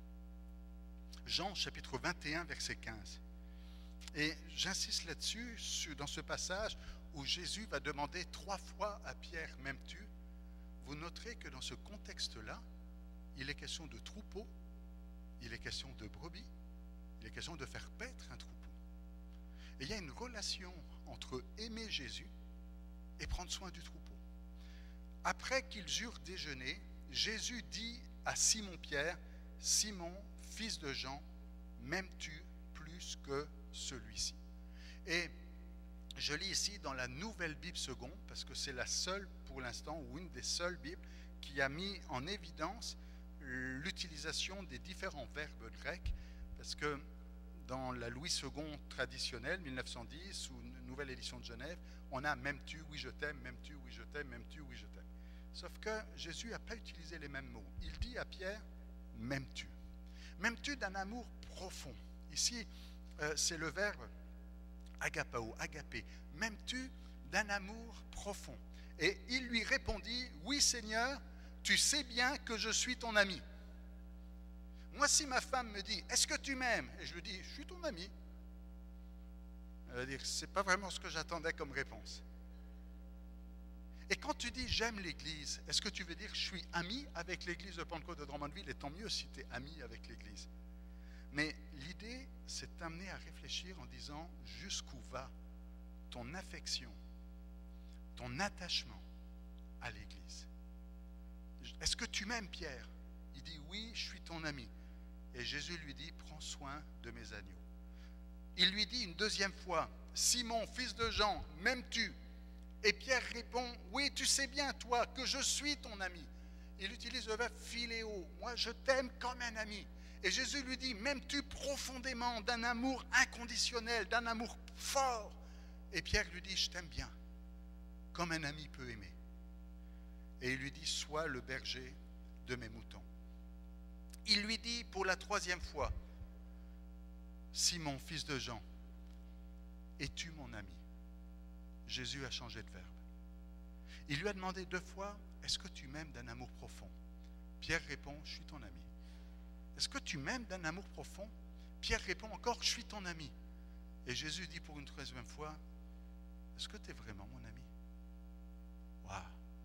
Jean chapitre vingt et un, verset quinze. Et j'insiste là-dessus, dans ce passage où Jésus va demander trois fois à Pierre, m'aimes-tu? Vous noterez que dans ce contexte-là, il est question de troupeau, il est question de brebis, il est question de faire paître un troupeau. Et il y a une relation entre aimer Jésus et prendre soin du troupeau. Après qu'ils eurent déjeuné, Jésus dit à Simon-Pierre, Simon, fils de Jean, m'aimes-tu plus que celui-ci? Et je lis ici dans la Nouvelle Bible seconde, parce que c'est la seule pour l'instant, ou une des seules Bibles, qui a mis en évidence l'utilisation des différents verbes grecs, parce que dans la Louis seconde traditionnelle, mille neuf cent dix, ou Nouvelle édition de Genève, on a m'aimes-tu, oui je t'aime, m'aimes-tu, oui je t'aime, m'aimes-tu, oui je t'aime. Sauf que Jésus n'a pas utilisé les mêmes mots. Il dit à Pierre, m'aimes-tu? M'aimes-tu d'un amour profond? Ici, euh, c'est le verbe agapao, agapé. M'aimes-tu d'un amour profond? Et il lui répondit, oui Seigneur, tu sais bien que je suis ton ami. Moi, si ma femme me dit, est-ce que tu m'aimes? Et je lui dis, je suis ton ami. Elle va dire, c'est pas vraiment ce que j'attendais comme réponse. Et quand tu dis j'aime l'église, est-ce que tu veux dire je suis ami avec l'église de Pentecôte de Drummondville? Et tant mieux si tu es ami avec l'église. Mais l'idée, c'est d'amener à réfléchir en disant jusqu'où va ton affection, ton attachement à l'église. Est-ce que tu m'aimes, Pierre? Il dit oui, je suis ton ami. Et Jésus lui dit, prends soin de mes agneaux. Il lui dit une deuxième fois, Simon, fils de Jean, m'aimes-tu? Et Pierre répond, oui, tu sais bien, toi, que je suis ton ami. Il utilise le verbe philéo, moi je t'aime comme un ami. Et Jésus lui dit, m'aimes-tu profondément, d'un amour inconditionnel, d'un amour fort? Et Pierre lui dit, je t'aime bien, comme un ami peut aimer. Et il lui dit, sois le berger de mes moutons. Il lui dit pour la troisième fois, Simon, fils de Jean, es-tu mon ami? Jésus a changé de verbe. Il lui a demandé deux fois, est-ce que tu m'aimes d'un amour profond? Pierre répond, je suis ton ami. Est-ce que tu m'aimes d'un amour profond? Pierre répond encore, je suis ton ami. Et Jésus dit pour une troisième fois, est-ce que tu es vraiment mon ami? Waouh!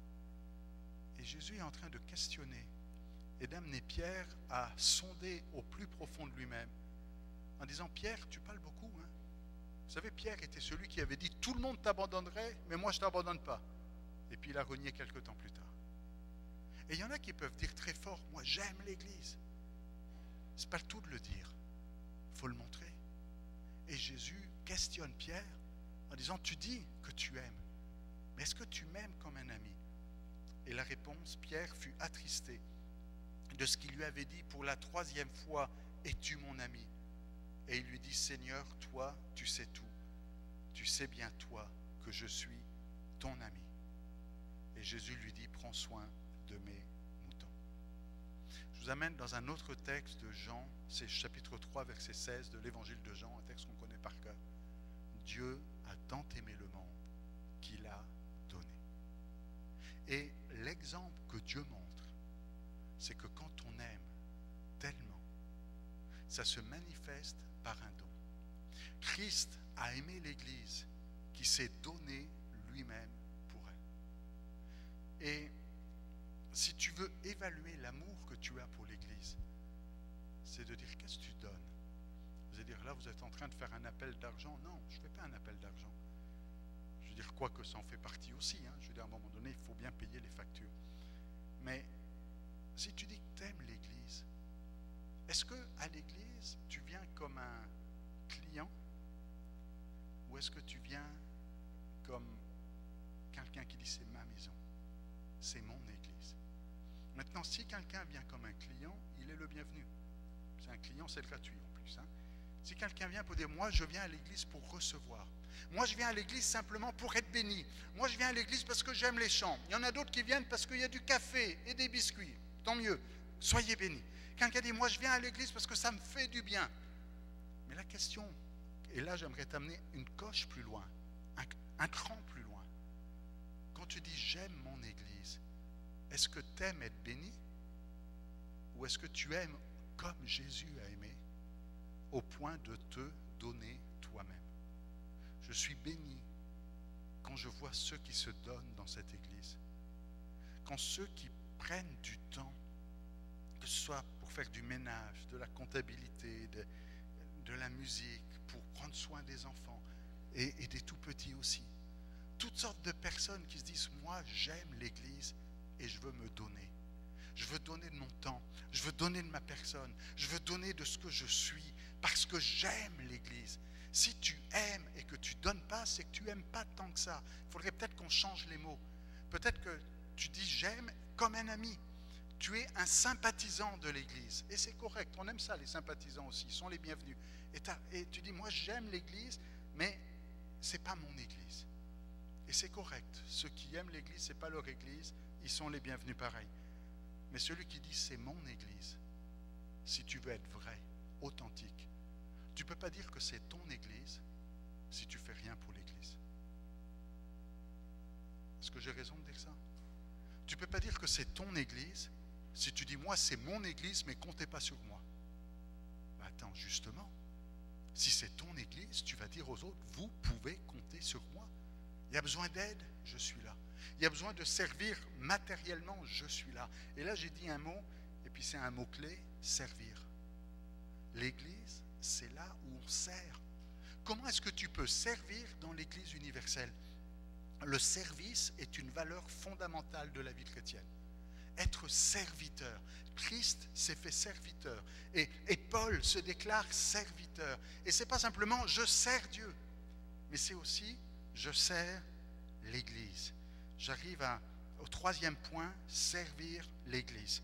Et Jésus est en train de questionner et d'amener Pierre à sonder au plus profond de lui-même en disant, Pierre, tu parles beaucoup, hein? Vous savez, Pierre était celui qui avait dit, tout le monde t'abandonnerait, mais moi je ne t'abandonne pas. Et puis il a renié quelques temps plus tard. Et il y en a qui peuvent dire très fort, moi j'aime l'église. Ce n'est pas le tout de le dire, il faut le montrer. Et Jésus questionne Pierre en disant, tu dis que tu aimes, mais est-ce que tu m'aimes comme un ami? Et la réponse, Pierre fut attristé de ce qu'il lui avait dit pour la troisième fois, es-tu mon ami? Et il lui dit, Seigneur, toi, tu sais tout. Tu sais bien, toi, que je suis ton ami. Et Jésus lui dit, prends soin de mes moutons. Je vous amène dans un autre texte de Jean, c'est chapitre trois, verset seize de l'évangile de Jean, un texte qu'on connaît par cœur. Dieu a tant aimé le monde qu'il a donné. Et l'exemple que Dieu montre, c'est que quand on aime tellement, ça se manifeste par un don. Christ a aimé l'Église qui s'est donné lui-même pour elle. Et si tu veux évaluer l'amour que tu as pour l'Église, c'est de dire qu'est-ce que tu donnes. Vous allez dire là, vous êtes en train de faire un appel d'argent. Non, je ne fais pas un appel d'argent. Je veux dire, quoi que ça en fait partie aussi. Hein. Je veux dire, à un moment donné, il faut bien payer les factures. Mais si tu dis que tu aimes l'Église, est-ce qu'à l'Église, tu viens comme un client ou est-ce que tu viens comme quelqu'un qui dit c'est ma maison, c'est mon Église? Maintenant, si quelqu'un vient comme un client, il est le bienvenu. C'est un client, c'est gratuit en plus. Hein. Si quelqu'un vient pour dire, moi je viens à l'église pour recevoir. Moi je viens à l'église simplement pour être béni. Moi je viens à l'église parce que j'aime les chants. Il y en a d'autres qui viennent parce qu'il y a du café et des biscuits. Tant mieux, soyez bénis. Quelqu'un dit, moi je viens à l'église parce que ça me fait du bien. Mais la question, et là j'aimerais t'amener une coche plus loin, un, un cran plus loin. Quand tu dis j'aime mon église, est-ce que tu aimes être béni? Ou est-ce que tu aimes comme Jésus a aimé, au point de te donner toi-même? Je suis béni quand je vois ceux qui se donnent dans cette église, quand ceux qui prennent du temps, que ce soit pour faire du ménage, de la comptabilité, de, de la musique, pour prendre soin des enfants et, et des tout petits aussi. Toutes sortes de personnes qui se disent, moi j'aime l'église et je veux me donner. Je veux donner de mon temps, je veux donner de ma personne, je veux donner de ce que je suis, parce que j'aime l'Église. Si tu aimes et que tu ne donnes pas, c'est que tu n'aimes pas tant que ça. Il faudrait peut-être qu'on change les mots. Peut-être que tu dis j'aime comme un ami. Tu es un sympathisant de l'Église. Et c'est correct, on aime ça, les sympathisants aussi, ils sont les bienvenus. Et, et tu dis, moi j'aime l'Église, mais ce n'est pas mon Église. Et c'est correct, ceux qui aiment l'Église, ce n'est pas leur Église, ils sont les bienvenus pareil. Mais celui qui dit c'est mon église, si tu veux être vrai, authentique, tu ne peux pas dire que c'est ton église si tu ne fais rien pour l'église. Est-ce que j'ai raison de dire ça? Tu ne peux pas dire que c'est ton église si tu dis moi c'est mon église mais comptez pas sur moi. Ben attends, justement, si c'est ton église, tu vas dire aux autres, vous pouvez compter sur moi. Il y a besoin d'aide, je suis là. Il y a besoin de servir matériellement, je suis là. Et là, j'ai dit un mot, et puis c'est un mot-clé, servir. L'église, c'est là où on sert. Comment est-ce que tu peux servir dans l'église universelle? Le service est une valeur fondamentale de la vie chrétienne. Être serviteur. Christ s'est fait serviteur. Et, et Paul se déclare serviteur. Et ce n'est pas simplement « je sers Dieu », mais c'est aussi « je sers l'Église ». J'arrive à, au troisième point, servir l'Église.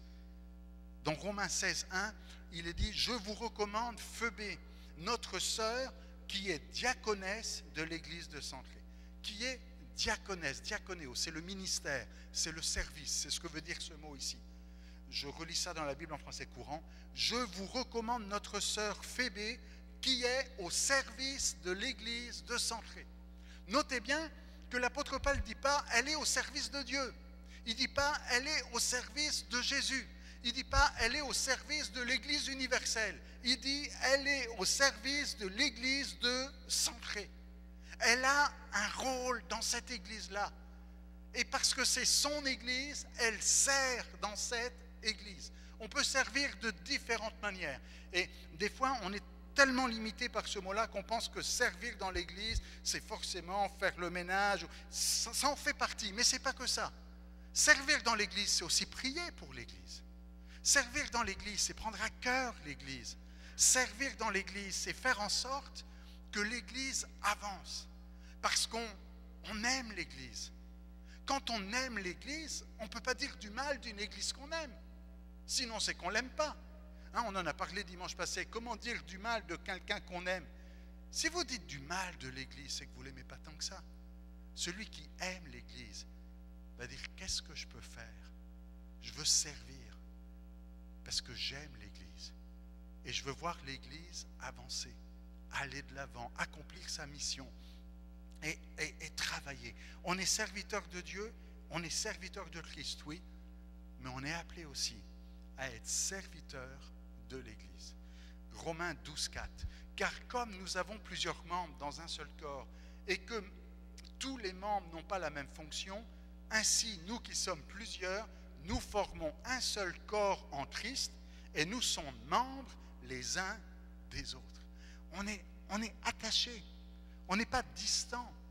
Dans Romains seize, un, il est dit, je vous recommande Phoebé, notre sœur, qui est diaconesse de l'Église de Centré. Qui est diaconesse, diaconéo, c'est le ministère, c'est le service, c'est ce que veut dire ce mot ici. Je relis ça dans la Bible en français courant. Je vous recommande notre sœur Phoebé, qui est au service de l'Église de Centré. Notez bien que l'apôtre Paul ne dit pas « elle est au service de Dieu ». Il ne dit pas « elle est au service de Jésus ». Il ne dit pas « elle est au service de l'Église universelle ». Il dit « elle est au service de l'Église de Centré ». Elle a un rôle dans cette Église-là. Et parce que c'est son Église, elle sert dans cette Église. On peut servir de différentes manières. Et des fois, on est tellement limité par ce mot-là qu'on pense que servir dans l'église, c'est forcément faire le ménage. Ça, ça en fait partie, mais ce n'est pas que ça. Servir dans l'église, c'est aussi prier pour l'église. Servir dans l'église, c'est prendre à cœur l'église. Servir dans l'église, c'est faire en sorte que l'église avance. Parce qu'on on aime l'église. Quand on aime l'église, on ne peut pas dire du mal d'une église qu'on aime. Sinon, c'est qu'on ne l'aime pas. Hein, on en a parlé dimanche passé. Comment dire du mal de quelqu'un qu'on aime? Si vous dites du mal de l'église, c'est que vous ne l'aimez pas tant que ça. Celui qui aime l'église va dire, qu'est-ce que je peux faire? Je veux servir parce que j'aime l'église. Et je veux voir l'église avancer, aller de l'avant, accomplir sa mission et, et, et travailler. On est serviteur de Dieu, on est serviteur de Christ, oui, mais on est appelé aussi à être serviteur de l'Église. Romains douze, quatre. Car comme nous avons plusieurs membres dans un seul corps et que tous les membres n'ont pas la même fonction, ainsi nous qui sommes plusieurs, nous formons un seul corps en Christ et nous sommes membres les uns des autres. On est, on est attachés, on n'est pas distants,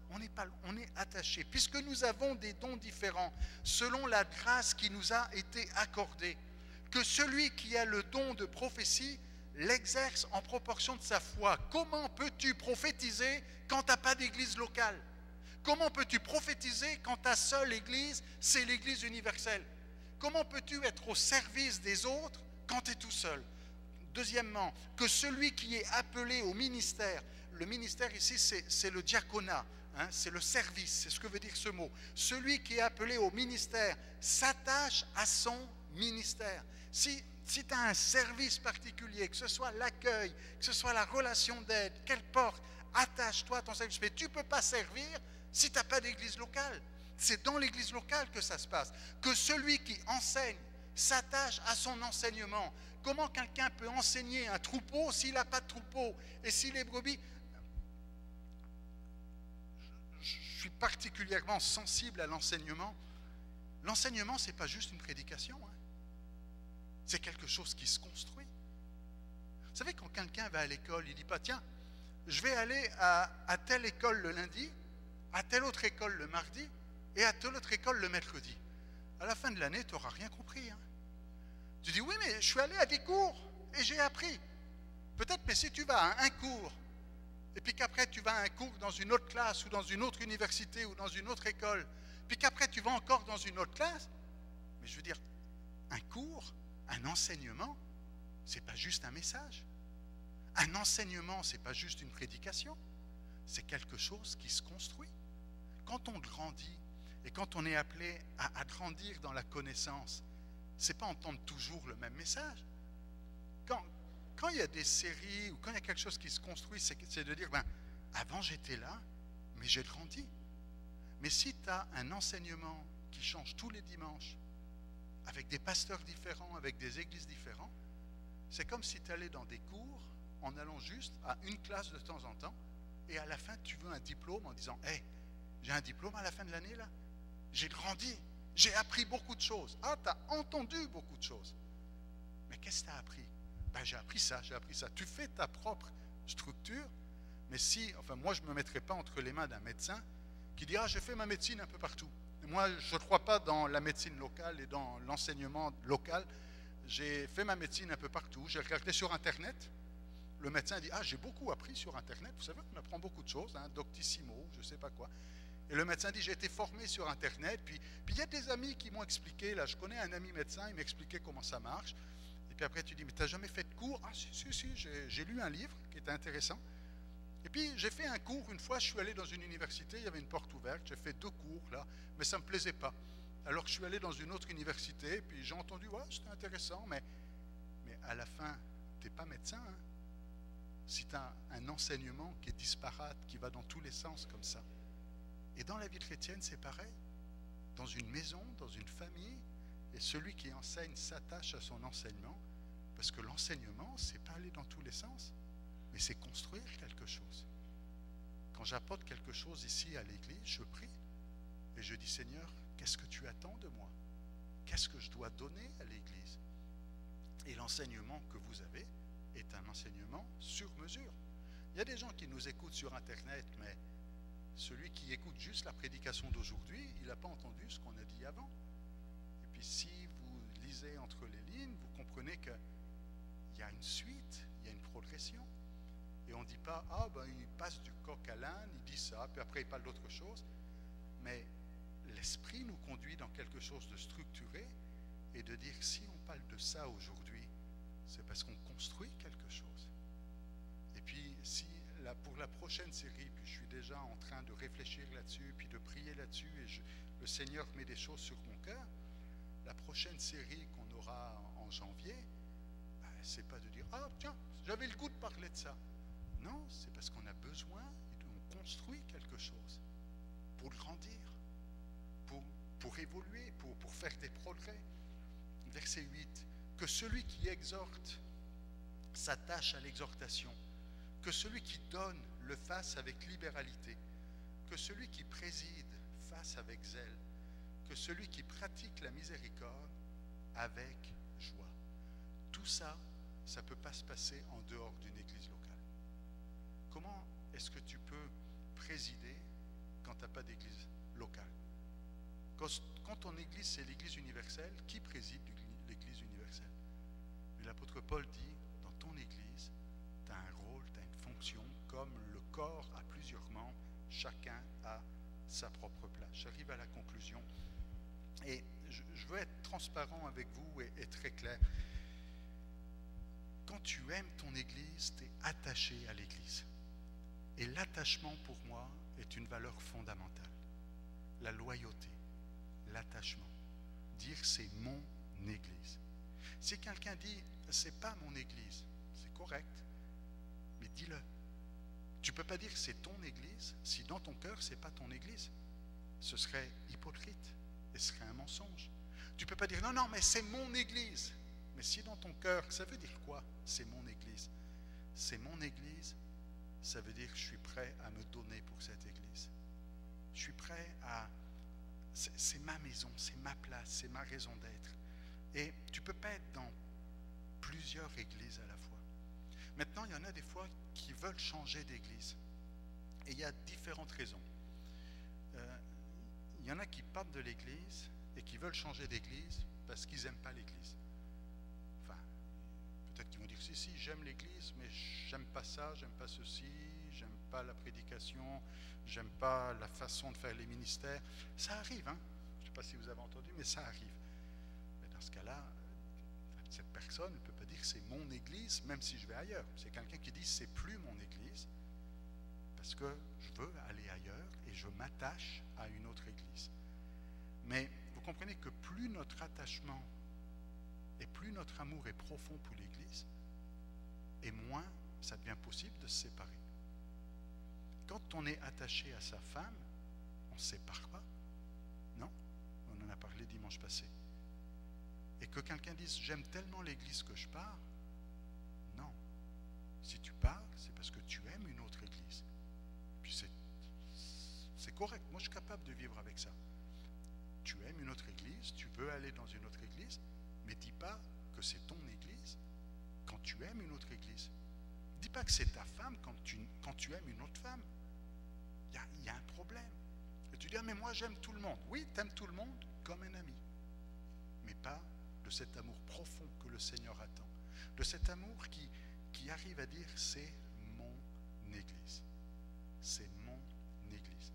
On n'est pas, on est attaché. Puisque nous avons des dons différents, selon la grâce qui nous a été accordée, que celui qui a le don de prophétie l'exerce en proportion de sa foi. Comment peux-tu prophétiser quand tu n'as pas d'église locale? Comment peux-tu prophétiser quand ta seule église, c'est l'église universelle? Comment peux-tu être au service des autres quand tu es tout seul? Deuxièmement, que celui qui est appelé au ministère, le ministère ici c'est le diaconat, hein, c'est le service, c'est ce que veut dire ce mot. Celui qui est appelé au ministère s'attache à son ministère. Si, si tu as un service particulier, que ce soit l'accueil, que ce soit la relation d'aide, qu'elle porte, attache-toi à ton service. Mais tu ne peux pas servir si tu n'as pas d'église locale. C'est dans l'église locale que ça se passe. Que celui qui enseigne s'attache à son enseignement. Comment quelqu'un peut enseigner un troupeau s'il n'a pas de troupeau? Et si les brebis... Je suis particulièrement sensible à l'enseignement. L'enseignement, ce n'est pas juste une prédication. Hein. C'est quelque chose qui se construit. Vous savez, quand quelqu'un va à l'école, il ne dit pas, tiens, je vais aller à, à telle école le lundi, à telle autre école le mardi, et à telle autre école le mercredi. À la fin de l'année, tu n'auras rien compris. Hein. Tu dis, oui, mais je suis allé à des cours et j'ai appris. Peut-être, mais si tu vas à un cours, et puis qu'après tu vas à un cours dans une autre classe, ou dans une autre université, ou dans une autre école, puis qu'après tu vas encore dans une autre classe, mais je veux dire, un cours, un enseignement, c'est pas juste un message. Un enseignement, c'est pas juste une prédication. C'est quelque chose qui se construit. Quand on grandit, et quand on est appelé à, à grandir dans la connaissance, c'est pas entendre toujours le même message. Quand, quand il y a des séries, ou quand il y a quelque chose qui se construit, c'est de dire, ben, avant j'étais là, mais j'ai grandi. Mais si tu as un enseignement qui change tous les dimanches, avec des pasteurs différents, avec des églises différentes, c'est comme si tu allais dans des cours en allant juste à une classe de temps en temps, et à la fin tu veux un diplôme en disant, hé, hey, j'ai un diplôme à la fin de l'année là, j'ai grandi, j'ai appris beaucoup de choses. Ah, tu as entendu beaucoup de choses. Mais qu'est-ce que tu as appris? Ben, j'ai appris ça, j'ai appris ça. Tu fais ta propre structure, mais si, enfin moi je ne me mettrai pas entre les mains d'un médecin qui dit, ah, j'ai fait ma médecine un peu partout. Et moi, je ne crois pas dans la médecine locale et dans l'enseignement local. J'ai fait ma médecine un peu partout. J'ai regardé sur Internet. Le médecin dit, ah, j'ai beaucoup appris sur Internet. Vous savez, on apprend beaucoup de choses, hein, Doctissimo, je ne sais pas quoi. Et le médecin dit, j'ai été formé sur Internet. Puis il y a des amis qui m'ont expliqué. Là, je connais un ami médecin, il m'expliquait comment ça marche. Et puis après, tu dis, mais tu n'as jamais fait de cours? Ah, si, si, si, j'ai lu un livre qui était intéressant. Et puis, j'ai fait un cours. Une fois, je suis allé dans une université, il y avait une porte ouverte. J'ai fait deux cours, là, mais ça ne me plaisait pas. Alors, je suis allé dans une autre université, puis j'ai entendu, ouais, c'était intéressant, mais, mais à la fin, tu n'es pas médecin. Hein. Si tu as un enseignement qui est disparate, qui va dans tous les sens comme ça. Et dans la vie chrétienne, c'est pareil. Dans une maison, dans une famille, et celui qui enseigne s'attache à son enseignement, parce que l'enseignement, c'est pas aller dans tous les sens, mais c'est construire quelque chose. Quand j'apporte quelque chose ici à l'église, je prie, et je dis, Seigneur, qu'est-ce que tu attends de moi? Qu'est-ce que je dois donner à l'église? Et l'enseignement que vous avez est un enseignement sur mesure. Il y a des gens qui nous écoutent sur Internet, mais celui qui écoute juste la prédication d'aujourd'hui, il n'a pas entendu ce qu'on a dit avant. Et puis si vous lisez entre les lignes, vous comprenez qu'il y a une suite, il y a une progression. Et on ne dit pas, ah ben il passe du coq à l'âne, il dit ça, puis après il parle d'autre chose. Mais l'esprit nous conduit dans quelque chose de structuré et de dire, si on parle de ça aujourd'hui, c'est parce qu'on construit quelque chose. Et puis si là, pour la prochaine série, puis je suis déjà en train de réfléchir là-dessus, puis de prier là-dessus, et je, le Seigneur met des choses sur mon cœur, la prochaine série qu'on aura en janvier, ben, c'est pas de dire, ah tiens, j'avais le goût de parler de ça. Non, c'est parce qu'on a besoin, et on construit quelque chose pour grandir, pour, pour évoluer, pour, pour faire des progrès. Verset huit, que celui qui exhorte s'attache à l'exhortation, que celui qui donne le fasse avec libéralité, que celui qui préside fasse avec zèle, que celui qui pratique la miséricorde avec joie. Tout ça, ça ne peut pas se passer en dehors d'une église locale. Comment est-ce que tu peux présider tu n'as pas d'église locale. Quand, quand ton église, c'est l'église universelle, qui préside l'église universelle? Mais l'apôtre Paul dit, dans ton église, tu as un rôle, tu as une fonction, comme le corps a plusieurs membres, chacun a sa propre place. J'arrive à la conclusion. Et je, je veux être transparent avec vous et, et très clair. Quand tu aimes ton église, tu es attaché à l'église. Et l'attachement, pour moi, est une valeur fondamentale. La loyauté, l'attachement. Dire c'est mon église. Si quelqu'un dit c'est pas mon église, c'est correct, mais dis-le. Tu ne peux pas dire c'est ton église si dans ton cœur c'est pas ton église. Ce serait hypocrite et ce serait un mensonge. Tu ne peux pas dire non, non, mais c'est mon église. Mais si dans ton cœur, ça veut dire quoi? C'est mon église. C'est mon église, ça veut dire que je suis prêt à me donner pour cette église. Je suis prêt à... C'est, c'est ma maison, c'est ma place, c'est ma raison d'être. Et tu ne peux pas être dans plusieurs églises à la fois. Maintenant, il y en a des fois qui veulent changer d'église. Et il y a différentes raisons. Euh, il y en a qui partent de l'église et qui veulent changer d'église parce qu'ils n'aiment pas l'église. Enfin, peut-être qu'ils vont dire, si, si, j'aime l'église, mais j'aime pas ça, j'aime pas ceci, j'aime pas la prédication, j'aime pas la façon de faire les ministères. Ça arrive, hein. Je ne sais pas si vous avez entendu, mais ça arrive. Mais dans ce cas-là, cette personne ne peut pas dire c'est mon église, même si je vais ailleurs. C'est quelqu'un qui dit c'est plus mon église, parce que je veux aller ailleurs et je m'attache à une autre église. Mais vous comprenez que plus notre attachement et plus notre amour est profond pour l'église, et moins ça devient possible de se séparer. Quand on est attaché à sa femme, on ne se sépare pas. Non, on en a parlé dimanche passé. Et que quelqu'un dise j'aime tellement l'église que je pars, non. Si tu pars, c'est parce que tu aimes une autre église. Puis c'est, c'est correct. Moi, je suis capable de vivre avec ça. Tu aimes une autre église, tu veux aller dans une autre église, mais dis pas que c'est ton église quand tu aimes une autre église. Dis pas que c'est ta femme quand tu, quand tu aimes une autre femme. Il y a, y a un problème. Et tu dis, ah, mais moi j'aime tout le monde. Oui, tu aimes tout le monde comme un ami, mais pas de cet amour profond que le Seigneur attend. De cet amour qui, qui arrive à dire, c'est mon église. C'est mon église.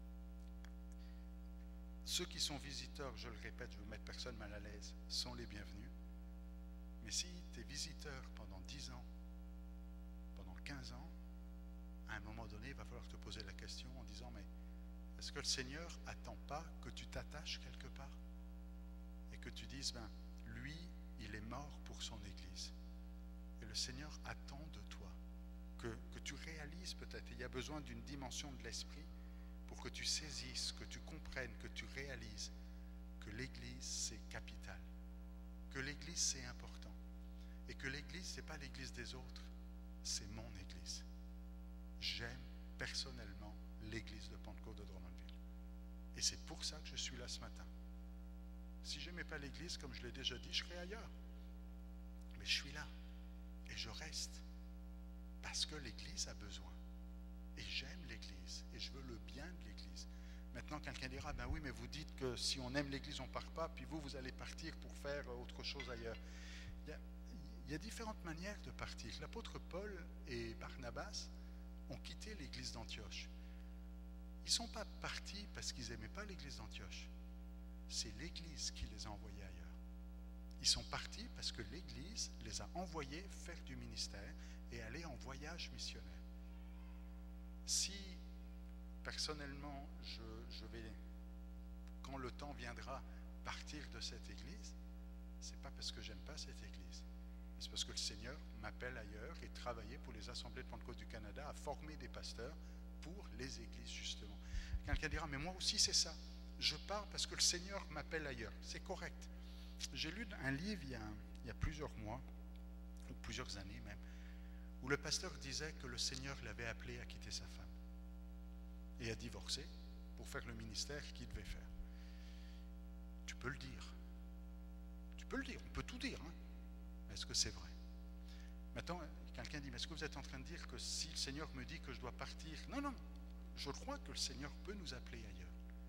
Ceux qui sont visiteurs, je le répète, je ne veux mettre personne mal à l'aise, sont les bienvenus. Mais si tu es visiteur pendant dix ans, pendant quinze ans, à un moment donné, il va falloir te poser la question en disant, mais est-ce que le Seigneur n'attend pas que tu t'attaches quelque part? Et que tu dises, ben, lui, il est mort pour son Église. Et le Seigneur attend de toi que, que tu réalises peut-être, il y a besoin d'une dimension de l'esprit pour que tu saisisses, que tu comprennes, que tu réalises que l'Église, c'est capital. Que l'Église, c'est important. Et que l'Église, ce n'est pas l'Église des autres, c'est mon Église. J'aime personnellement l'Église de Pentecôte de Drummondville. Et c'est pour ça que je suis là ce matin. Si je n'aimais pas l'Église, comme je l'ai déjà dit, je serais ailleurs. Mais je suis là. Et je reste. Parce que l'Église a besoin. Et j'aime l'Église. Et je veux le bien de l'Église. Maintenant, quelqu'un dira, ben oui, mais vous dites que si on aime l'Église, on ne part pas, puis vous, vous allez partir pour faire autre chose ailleurs. Il y a, il y a différentes manières de partir. L'apôtre Paul et Barnabas ont quitté l'Église d'Antioche. Ils ne sont pas partis parce qu'ils n'aimaient pas l'Église d'Antioche. C'est l'Église qui les a envoyés ailleurs. Ils sont partis parce que l'Église les a envoyés faire du ministère et aller en voyage missionnaire. Si, personnellement, je, je vais, quand le temps viendra, partir de cette Église, ce n'est pas parce que j'aime pas cette Église. C'est parce que le Seigneur m'appelle ailleurs et travailler pour les Assemblées de Pentecôte du Canada à former des pasteurs pour les églises, justement. Quelqu'un dira, mais moi aussi c'est ça. Je pars parce que le Seigneur m'appelle ailleurs. C'est correct. J'ai lu un livre il y, a, il y a plusieurs mois, ou plusieurs années même, où le pasteur disait que le Seigneur l'avait appelé à quitter sa femme et à divorcer pour faire le ministère qu'il devait faire. Tu peux le dire. Tu peux le dire. On peut tout dire, hein. Est-ce que c'est vrai? Maintenant, quelqu'un dit, mais est-ce que vous êtes en train de dire que si le Seigneur me dit que je dois partir? Non, non, je crois que le Seigneur peut nous appeler ailleurs.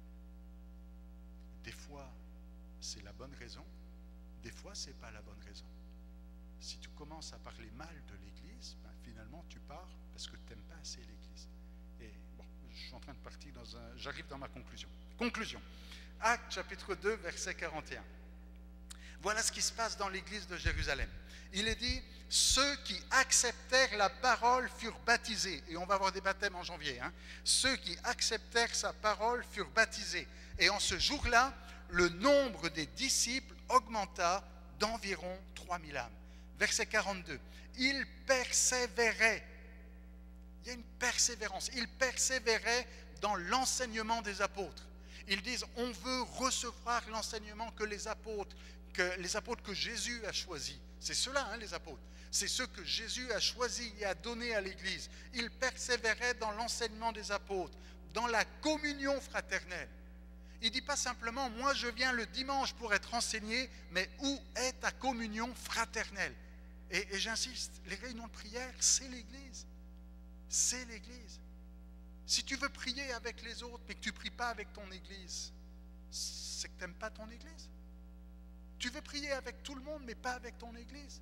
Des fois, c'est la bonne raison, des fois, ce n'est pas la bonne raison. Si tu commences à parler mal de l'Église, ben, finalement, tu pars parce que tu n'aimes pas assez l'Église. Et bon, je suis en train de partir dans un... J'arrive dans ma conclusion. Conclusion. Actes chapitre deux, verset quarante et un. Voilà ce qui se passe dans l'Église de Jérusalem. Il est dit, ceux qui acceptèrent la parole furent baptisés. Et on va avoir des baptêmes en janvier. Hein. Ceux qui acceptèrent sa parole furent baptisés. Et en ce jour-là, le nombre des disciples augmenta d'environ trois mille âmes. Verset quarante-deux. Ils persévéraient. Il y a une persévérance. Ils persévéraient dans l'enseignement des apôtres. Ils disent, on veut recevoir l'enseignement que les apôtres, que les apôtres que Jésus a choisis. C'est ceux-là, hein, les apôtres. C'est ceux que Jésus a choisis et a donnés à l'Église. Ils persévéraient dans l'enseignement des apôtres, dans la communion fraternelle. Il ne dit pas simplement, moi je viens le dimanche pour être enseigné, mais où est ta communion fraternelle? Et, et j'insiste, les réunions de prière, c'est l'Église. C'est l'Église. Si tu veux prier avec les autres, mais que tu ne pries pas avec ton Église, c'est que tu n'aimes pas ton Église. Tu veux prier avec tout le monde, mais pas avec ton Église.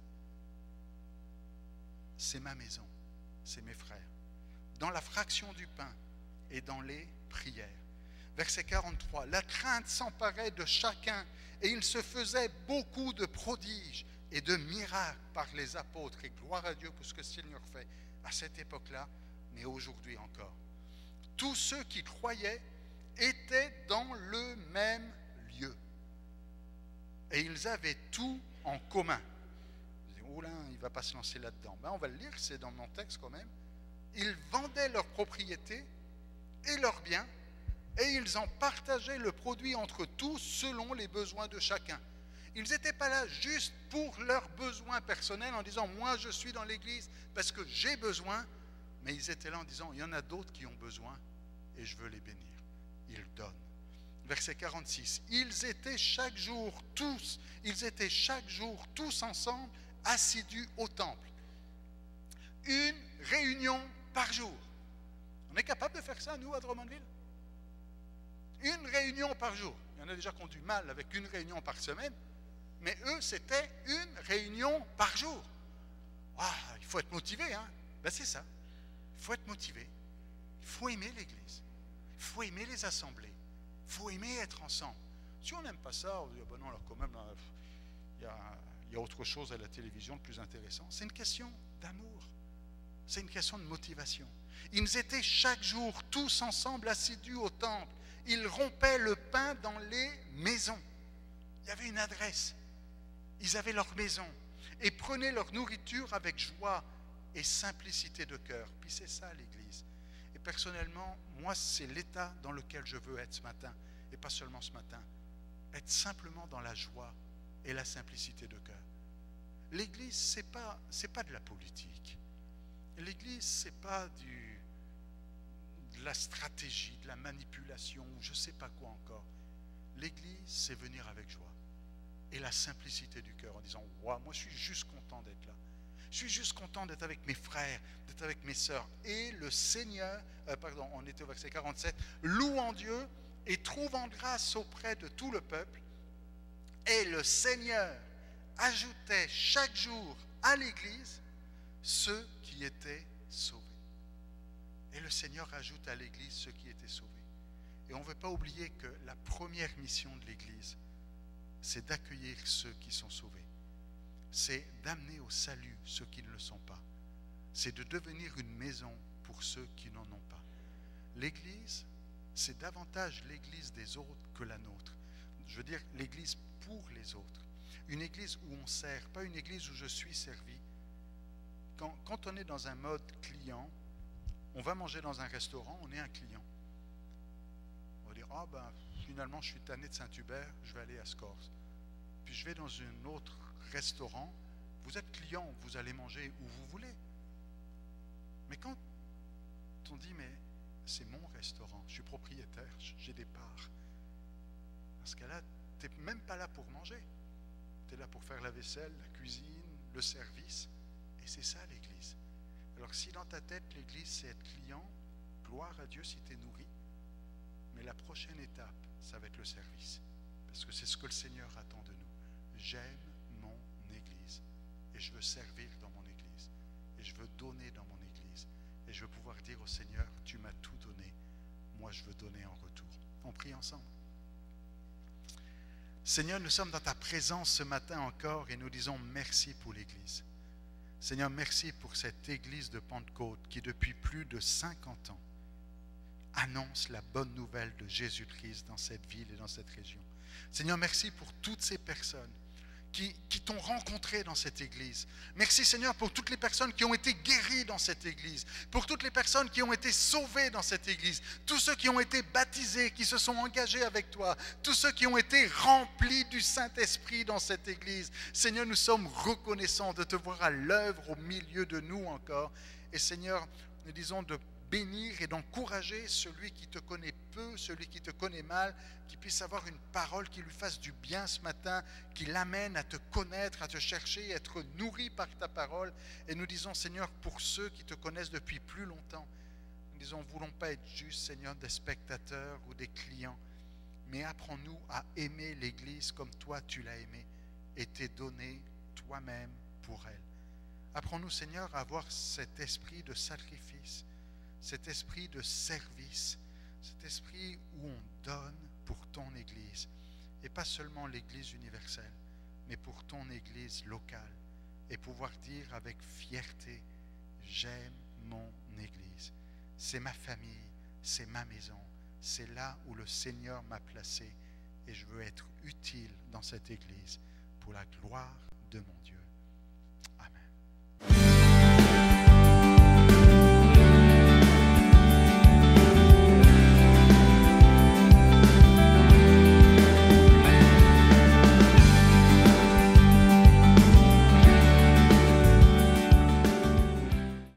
C'est ma maison, c'est mes frères. Dans la fraction du pain et dans les prières. Verset quarante-trois, la crainte s'emparait de chacun et il se faisait beaucoup de prodiges et de miracles par les apôtres. Et gloire à Dieu pour ce que le Seigneur fait à cette époque-là, mais aujourd'hui encore. Tous ceux qui croyaient étaient dans le même lieu. Et ils avaient tout en commun. Vous dites, oh là, il ne va pas se lancer là-dedans. Ben, on va le lire, c'est dans mon texte quand même. Ils vendaient leurs propriétés et leurs biens, et ils en partageaient le produit entre tous selon les besoins de chacun. Ils n'étaient pas là juste pour leurs besoins personnels en disant, moi je suis dans l'église parce que j'ai besoin, mais ils étaient là en disant, il y en a d'autres qui ont besoin et je veux les bénir. Ils donnent. Verset quarante-six, ils étaient chaque jour tous, ils étaient chaque jour tous ensemble assidus au temple. Une réunion par jour. On est capable de faire ça, nous, à Drummondville? Une réunion par jour. Il y en a déjà qui ont du mal avec une réunion par semaine, mais eux, c'était une réunion par jour. Ah, il faut être motivé, hein? Ben, c'est ça. Il faut être motivé. Il faut aimer l'Église. Il faut aimer les assemblées. Il faut aimer être ensemble. Si on n'aime pas ça, on dit, ben non, alors quand même, là, il, y a, il y a autre chose à la télévision de plus intéressant. C'est une question d'amour. C'est une question de motivation. Ils étaient chaque jour tous ensemble assidus au temple. Ils rompaient le pain dans les maisons. Il y avait une adresse. Ils avaient leur maison et prenaient leur nourriture avec joie et simplicité de cœur. Puis c'est ça l'Église. Et personnellement, moi, c'est l'état dans lequel je veux être ce matin, et pas seulement ce matin. Être simplement dans la joie et la simplicité de cœur. L'Église, c'est pas, c'est pas de la politique. L'Église, c'est pas du, de la stratégie, de la manipulation, ou je ne sais pas quoi encore. L'Église, c'est venir avec joie et la simplicité du cœur en disant « Wow, moi je suis juste content d'être là. Je suis juste content d'être avec mes frères, d'être avec mes sœurs. » Et le Seigneur, euh, pardon, on était au verset quarante-sept, louant Dieu et trouvant grâce auprès de tout le peuple. Et le Seigneur ajoutait chaque jour à l'Église ceux qui étaient sauvés. Et le Seigneur ajoute à l'Église ceux qui étaient sauvés. Et on ne veut pas oublier que la première mission de l'Église, c'est d'accueillir ceux qui sont sauvés. C'est d'amener au salut ceux qui ne le sont pas. C'est de devenir une maison pour ceux qui n'en ont pas. L'Église, c'est davantage l'Église des autres que la nôtre. Je veux dire l'Église pour les autres. Une Église où on sert, pas une Église où je suis servi. Quand, quand on est dans un mode client, on va manger dans un restaurant, on est un client. On va dire, ah ben finalement je suis tanné de Saint-Hubert, je vais aller à Scores. Puis je vais dans un autre restaurant, vous êtes client, vous allez manger où vous voulez. Mais quand on dit, mais c'est mon restaurant, je suis propriétaire, j'ai des parts. Dans ce cas-là, tu n'es même pas là pour manger. Tu es là pour faire la vaisselle, la cuisine, le service. Et c'est ça l'Église. Alors si dans ta tête, l'Église, c'est être client, gloire à Dieu si tu es nourri. Mais la prochaine étape, ça va être le service. Parce que c'est ce que le Seigneur attend de nous. J'aime mon Église. Et je veux servir dans mon Église. Et je veux donner dans mon Église. Et je veux pouvoir dire au Seigneur, tu m'as tout donné. Moi, je veux donner en retour. On prie ensemble. Seigneur, nous sommes dans ta présence ce matin encore et nous disons merci pour l'Église. Seigneur, merci pour cette Église de Pentecôte qui, depuis plus de cinquante ans, annonce la bonne nouvelle de Jésus-Christ dans cette ville et dans cette région. Seigneur, merci pour toutes ces personnes qui, qui t'ont rencontré dans cette Église. Merci, Seigneur, pour toutes les personnes qui ont été guéries dans cette Église, pour toutes les personnes qui ont été sauvées dans cette Église, tous ceux qui ont été baptisés, qui se sont engagés avec toi, tous ceux qui ont été remplis du Saint-Esprit dans cette Église. Seigneur, nous sommes reconnaissants de te voir à l'œuvre au milieu de nous encore. Et Seigneur, nous disons de bénir et d'encourager celui qui te connaît peu, celui qui te connaît mal, qui puisse avoir une parole qui lui fasse du bien ce matin, qui l'amène à te connaître, à te chercher, à être nourri par ta parole. Et nous disons, Seigneur, pour ceux qui te connaissent depuis plus longtemps, nous disons, ne voulons pas être juste, Seigneur, des spectateurs ou des clients, mais apprends-nous à aimer l'Église comme toi tu l'as aimée et t'es donné toi-même pour elle. Apprends-nous, Seigneur, à avoir cet esprit de sacrifice, cet esprit de service, cet esprit où on donne pour ton Église, et pas seulement l'Église universelle, mais pour ton Église locale, et pouvoir dire avec fierté, j'aime mon Église, c'est ma famille, c'est ma maison, c'est là où le Seigneur m'a placé, et je veux être utile dans cette Église pour la gloire de mon Dieu.